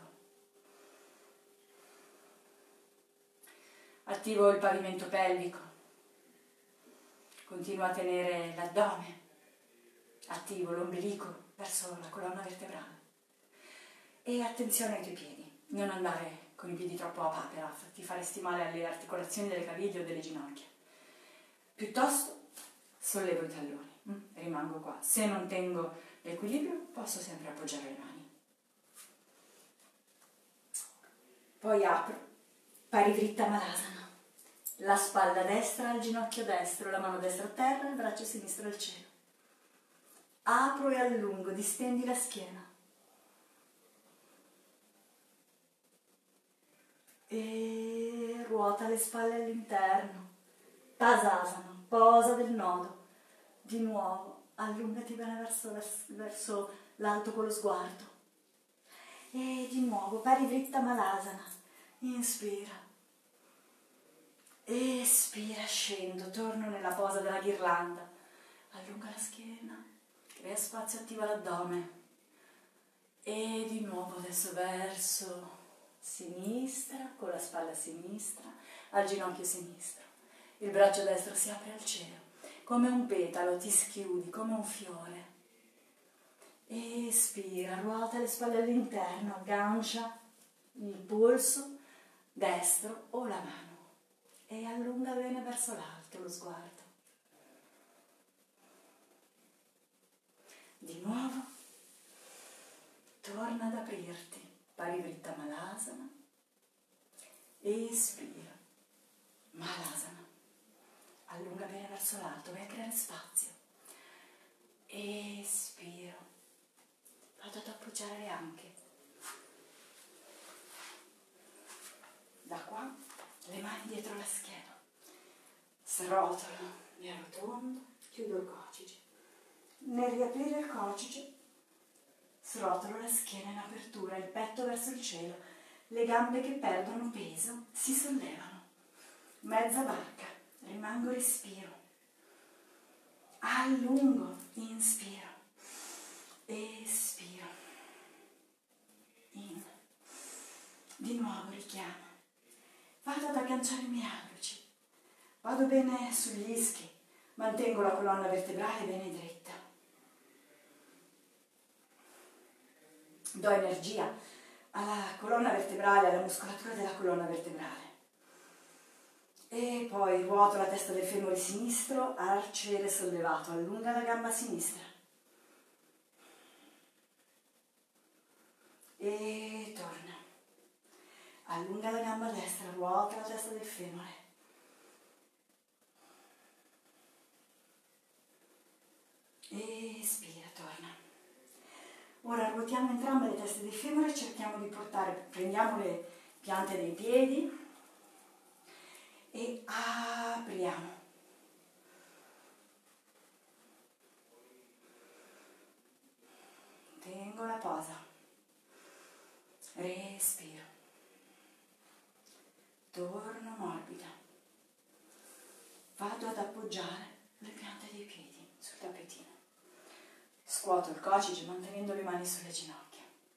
S1: Attivo il pavimento pelvico. Continuo a tenere l'addome. Attivo l'ombelico verso la colonna vertebrale. E attenzione ai tuoi piedi. Non andare con i piedi troppo a papera, ti faresti male alle articolazioni delle caviglie o delle ginocchia. Piuttosto sollevo i talloni, mm? rimango qua. Se non tengo l'equilibrio posso sempre appoggiare le mani. Poi apro, Parivritta Malasana. La spalla destra al ginocchio destro, la mano destra a terra, il braccio sinistro al cielo. Apro e allungo, distendi la schiena. E ruota le spalle all'interno. Tasasana, posa del nodo. Di nuovo, allungati bene verso, verso l'alto con lo sguardo. E di nuovo, Parivritta Malasana. Inspira. Espira, scendo, torno nella posa della ghirlanda. Allunga la schiena, crea spazio, attiva l'addome. E di nuovo adesso verso sinistra, con la spalla sinistra, al ginocchio sinistro. Il braccio destro si apre al cielo, come un petalo, ti schiudi, come un fiore. Espira, ruota le spalle all'interno, aggancia il polso destro o la mano e allunga bene verso l'alto lo sguardo. Di nuovo, torna ad aprirti. Parivritta Malasana, espira, Malasana, allunga bene verso l'alto, vai a creare spazio, espiro, vado ad appoggiare le anche, da qua le mani dietro la schiena, srotolo, mi arrotondo, chiudo il coccyge, nel riaprire il coccyge srotolo la schiena in apertura, il petto verso il cielo, le gambe che perdono peso si sollevano. Mezza barca, rimango, respiro. Allungo, inspiro, espiro. In. Di nuovo richiamo. Vado ad agganciare i miei abroci. Vado bene sugli ischi, mantengo la colonna vertebrale bene dritta. Do energia alla colonna vertebrale, alla muscolatura della colonna vertebrale. E poi ruoto la testa del femore sinistro, arciere sollevato, allunga la gamba sinistra. E torna. Allunga la gamba destra, ruota la testa del femore. Espira, torna. Ora ruotiamo entrambe le teste del femore e cerchiamo di portare, prendiamo le piante dei piedi e apriamo. Tengo la posa. Respiro. Torno morbida. Vado ad appoggiare le piante dei piedi sul tappetino. Scuoto il coccyge mantenendo le mani sulle ginocchia.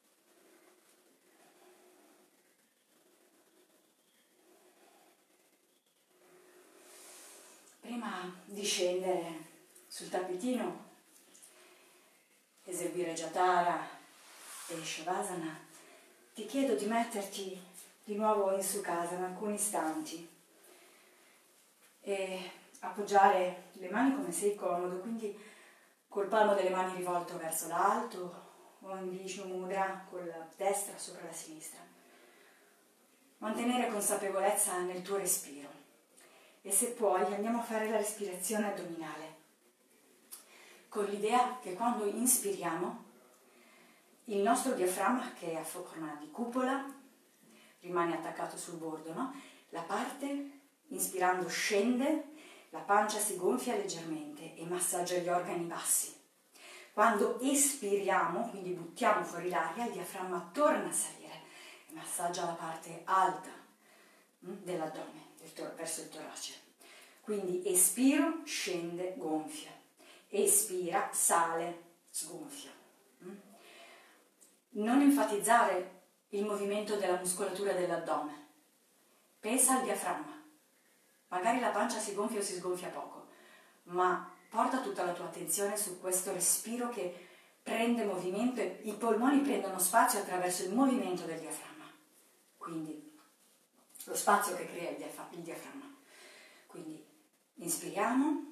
S1: Prima di scendere sul tappetino, eseguire Jatara e Shavasana, ti chiedo di metterti di nuovo in Sukhasana alcuni istanti e appoggiare le mani come sei comodo, quindi col palmo delle mani rivolto verso l'alto o in Vishnu Mudra con la destra sopra la sinistra. Mantenere consapevolezza nel tuo respiro e se puoi andiamo a fare la respirazione addominale con l'idea che quando inspiriamo il nostro diaframma, che è a forma di cupola, rimane attaccato sul bordo, no? La parte, inspirando, scende, la pancia si gonfia leggermente e massaggia gli organi bassi. Quando espiriamo, quindi buttiamo fuori l'aria, il diaframma torna a salire e massaggia la parte alta hm, dell'addome, del tor- verso il torace. Quindi espiro, scende, gonfia. Espira, sale, sgonfia. hm? Non enfatizzare il movimento della muscolatura dell'addome. Pensa al diaframma. Magari la pancia si gonfia o si sgonfia poco, ma porta tutta la tua attenzione su questo respiro che prende movimento e i polmoni prendono spazio attraverso il movimento del diaframma. Quindi lo spazio che crea il, diaf- il diaframma. Quindi inspiriamo,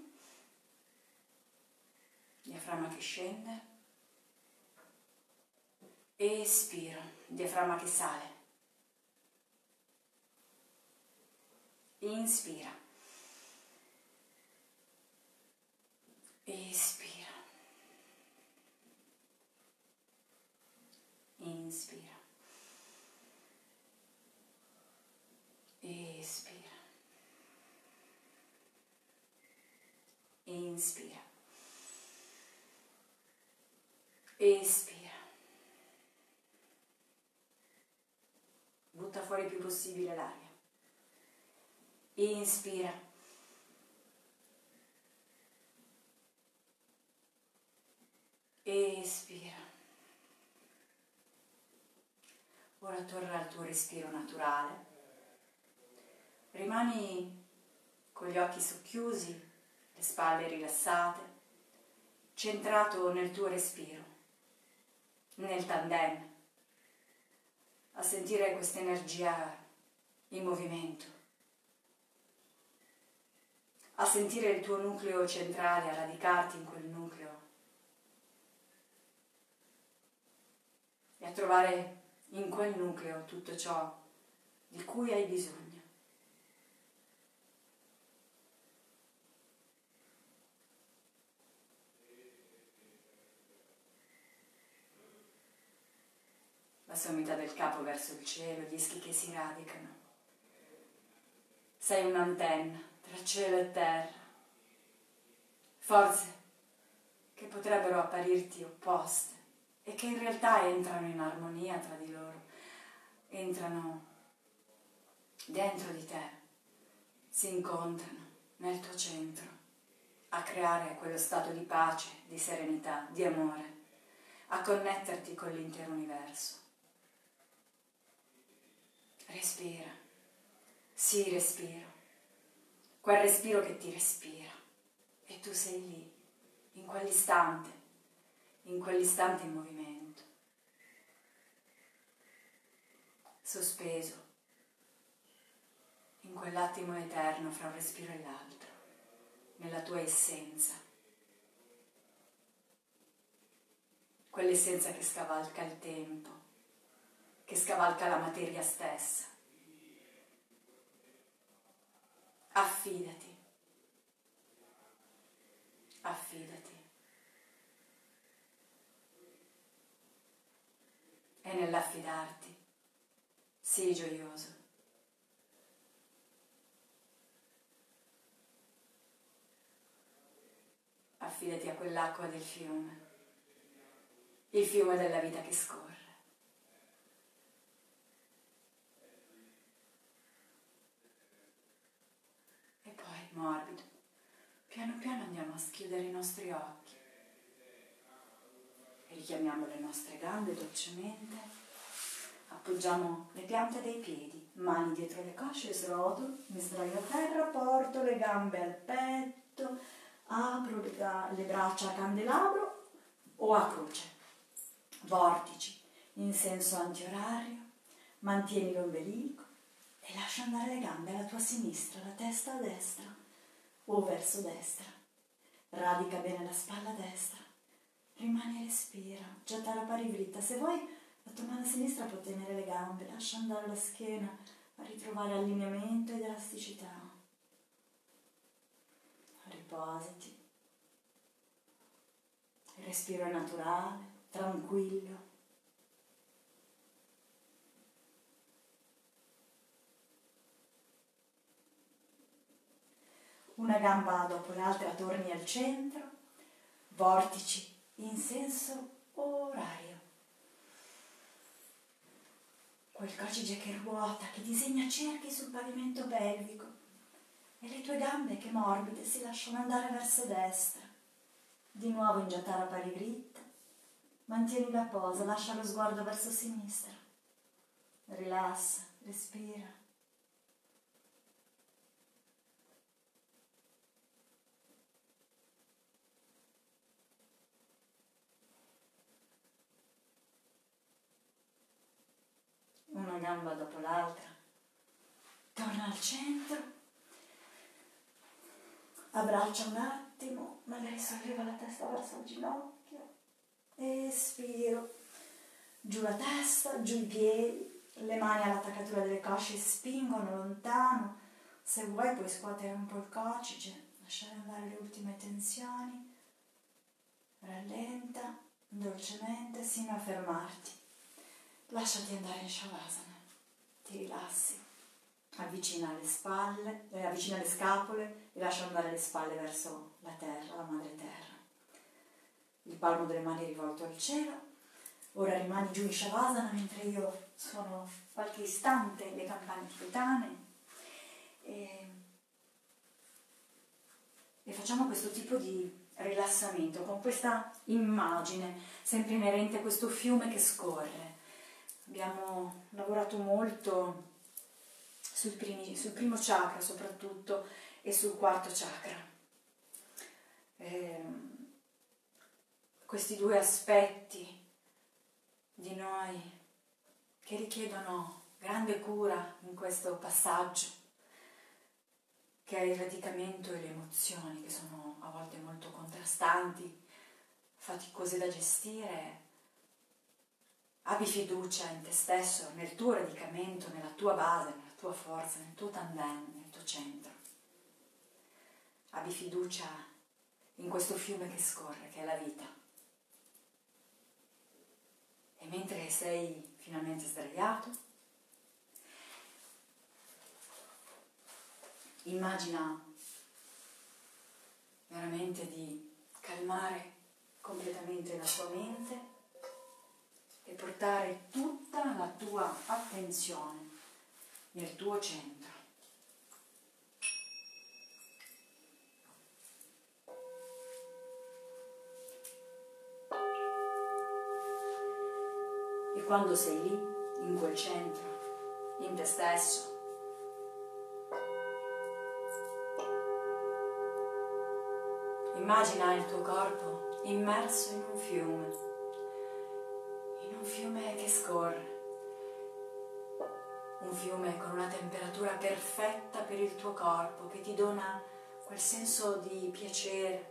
S1: diaframma che scende, espiro, diaframma che sale, inspira, espira, inspira, espira, inspira, espira. Butta fuori il più possibile l'aria. Inspira. Espira. Ora torna al tuo respiro naturale. Rimani con gli occhi socchiusi, le spalle rilassate, centrato nel tuo respiro, nel tandem, a sentire questa energia in movimento, a sentire il tuo nucleo centrale, a radicarti in quel nucleo e a trovare in quel nucleo tutto ciò di cui hai bisogno. La sommità del capo verso il cielo, gli ischi che si radicano. Sei un'antenna tra cielo e terra. Forze che potrebbero apparirti opposte e che in realtà entrano in armonia tra di loro, entrano dentro di te, si incontrano nel tuo centro a creare quello stato di pace, di serenità, di amore, a connetterti con l'intero universo. Respira, sì, respiro, quel respiro che ti respira e tu sei lì, in quell'istante, in quell'istante in movimento, sospeso, in quell'attimo eterno fra un respiro e l'altro, nella tua essenza, quell'essenza che scavalca il tempo, che scavalca la materia stessa. Affidati, affidati. E nell'affidarti, sii gioioso. Affidati a quell'acqua del fiume, il fiume della vita che scorre. E poi, morbido, piano piano andiamo a schiudere i nostri occhi. E richiamiamo le nostre gambe dolcemente. Appoggiamo le piante dei piedi, mani dietro le cosce, srodo, mi sdraio a terra, porto le gambe al petto, apro le, ga- le braccia a candelabro o a croce. Vortici in senso antiorario, mantieni l'ombelico e lascia andare le gambe alla tua sinistra, la testa a destra, o verso destra. Radica bene la spalla destra, rimani e respira, getta la pari dritta. Se vuoi la tua mano sinistra può tenere le gambe, lascia andare la schiena a ritrovare allineamento ed elasticità. Riposati. Il respiro è naturale, tranquillo. Una gamba dopo l'altra torni al centro, vortici in senso orario. Quel cocige che ruota, che disegna cerchi sul pavimento pelvico e le tue gambe che morbide si lasciano andare verso destra. Di nuovo ingettare a pari dritta, mantieni la posa, lascia lo sguardo verso sinistra. Rilassa, respira. Una gamba dopo l'altra, torna al centro, abbraccia un attimo, magari solleva la testa verso il ginocchio, espiro, giù la testa, giù i piedi, le mani all'attaccatura delle cosce spingono lontano. Se vuoi puoi scuotere un po' il cocige, lasciare andare le ultime tensioni, rallenta dolcemente sino a fermarti. Lasciati andare in Shavasana, ti rilassi, avvicina le spalle, eh, avvicina le scapole e lascia andare le spalle verso la terra, la madre terra. Il palmo delle mani rivolto al cielo. Ora rimani giù in Shavasana mentre io suono qualche istante le campane tibetane e, e facciamo questo tipo di rilassamento con questa immagine sempre inerente a questo fiume che scorre. Abbiamo lavorato molto sul, primi, sul primo chakra soprattutto e sul quarto chakra. Eh, questi due aspetti di noi che richiedono grande cura in questo passaggio, che è il radicamento e le emozioni, che sono a volte molto contrastanti, faticose da gestire. Abbi fiducia in te stesso, nel tuo radicamento, nella tua base, nella tua forza, nel tuo tandem, nel tuo centro. Abbi fiducia in questo fiume che scorre, che è la vita. E mentre sei finalmente sdraiato, immagina veramente di calmare completamente la tua mente e portare tutta la tua attenzione nel tuo centro. E quando sei lì, in quel centro, in te stesso, immagina il tuo corpo immerso in un fiume, in un fiume che scorre, un fiume con una temperatura perfetta per il tuo corpo, che ti dona quel senso di piacere.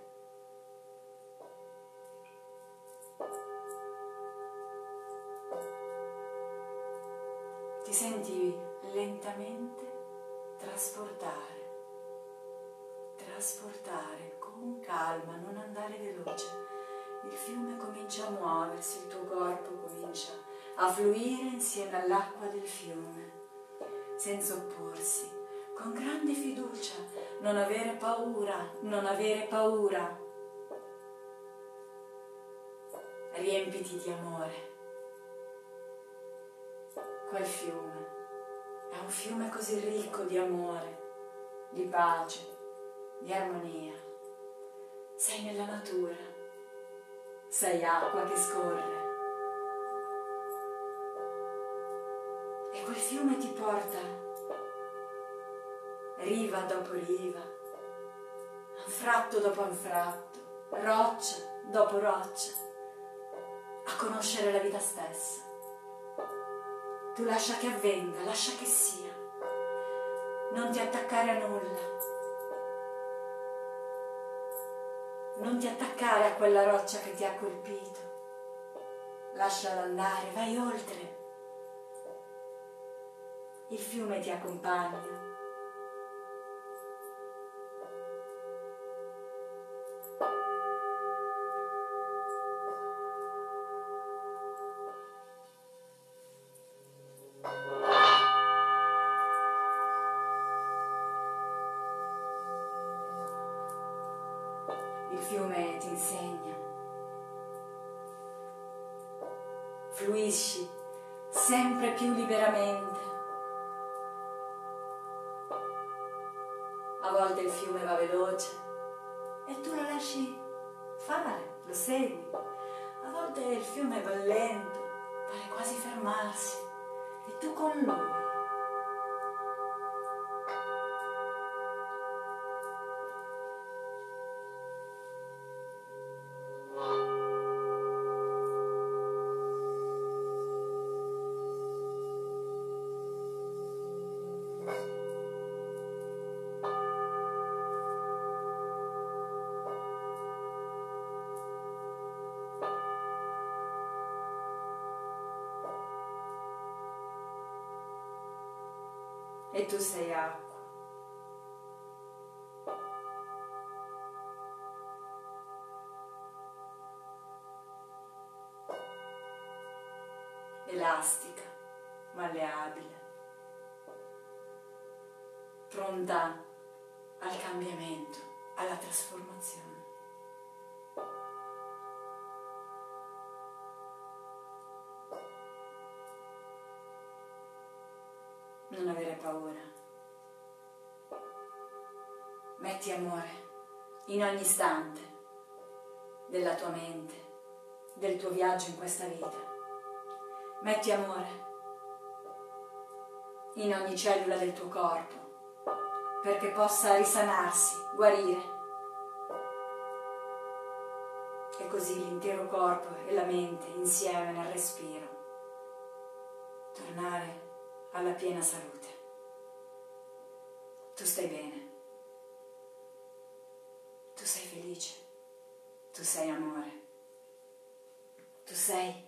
S1: Ti senti lentamente trasportare, trasportare con calma, non andare veloce. Il fiume comincia a muoversi, il tuo corpo comincia a fluire insieme all'acqua del fiume, senza opporsi, con grande fiducia, non avere paura, non avere paura. Riempiti di amore. Quel fiume è un fiume così ricco di amore, di pace, di armonia. Sei nella natura, sei acqua che scorre. E quel fiume ti porta riva dopo riva, anfratto dopo anfratto, roccia dopo roccia, a conoscere la vita stessa. Tu lascia che avvenga, lascia che sia, non ti attaccare a nulla, Non ti attaccare a quella roccia che ti ha colpito. Lasciala andare, vai oltre. Il fiume ti accompagna. Il fiume ti insegna. Fluisci sempre più liberamente. A volte il fiume va veloce e tu lo lasci fare, lo segui. A volte il fiume va lento, pare quasi fermarsi, e tu con lui. E tu sei acqua. Elastica, malleabile, pronta al cambiamento, alla trasformazione. Non avere paura. Metti amore in ogni istante della tua mente, del tuo viaggio in questa vita. Metti amore in ogni cellula del tuo corpo perché possa risanarsi, guarire. E così l'intero corpo e la mente insieme nel respiro tornare alla piena salute. Tu stai bene, tu sei felice, tu sei amore, tu sei.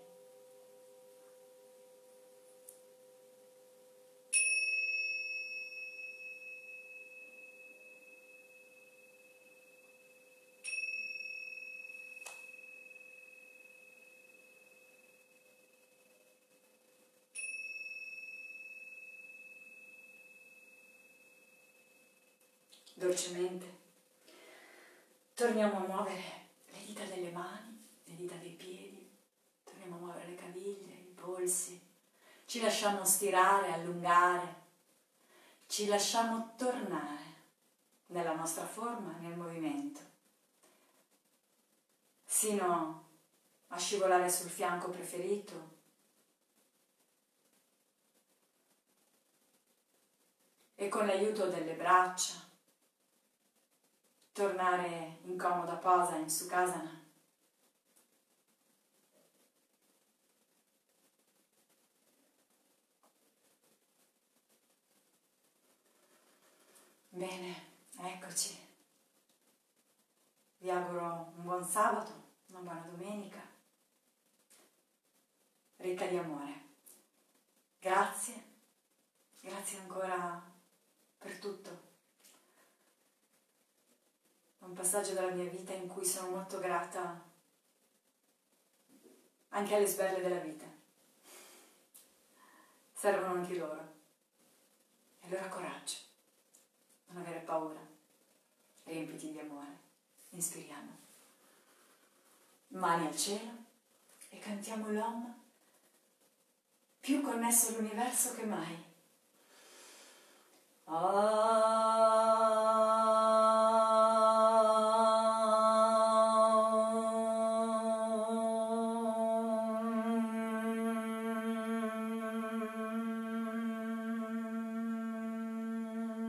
S1: Dolcemente torniamo a muovere le dita delle mani, le dita dei piedi, torniamo a muovere le caviglie, i polsi, ci lasciamo stirare, allungare, ci lasciamo tornare nella nostra forma, nel movimento, sino a scivolare sul fianco preferito, e con l'aiuto delle braccia tornare in comoda posa in Sukhasana. Bene, eccoci. Vi auguro un buon sabato, una buona domenica, ricca di amore. Grazie, grazie ancora per tutto. È un passaggio della mia vita in cui sono molto grata anche alle sberle della vita. Servono anche loro. E allora coraggio, non avere paura, riempiti di amore. Inspiriamo. Mani al cielo e cantiamo l'Om più connesso all'universo che mai.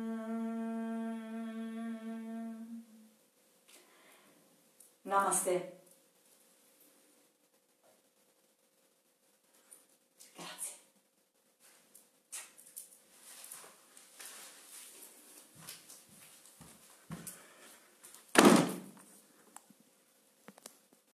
S1: Namaste.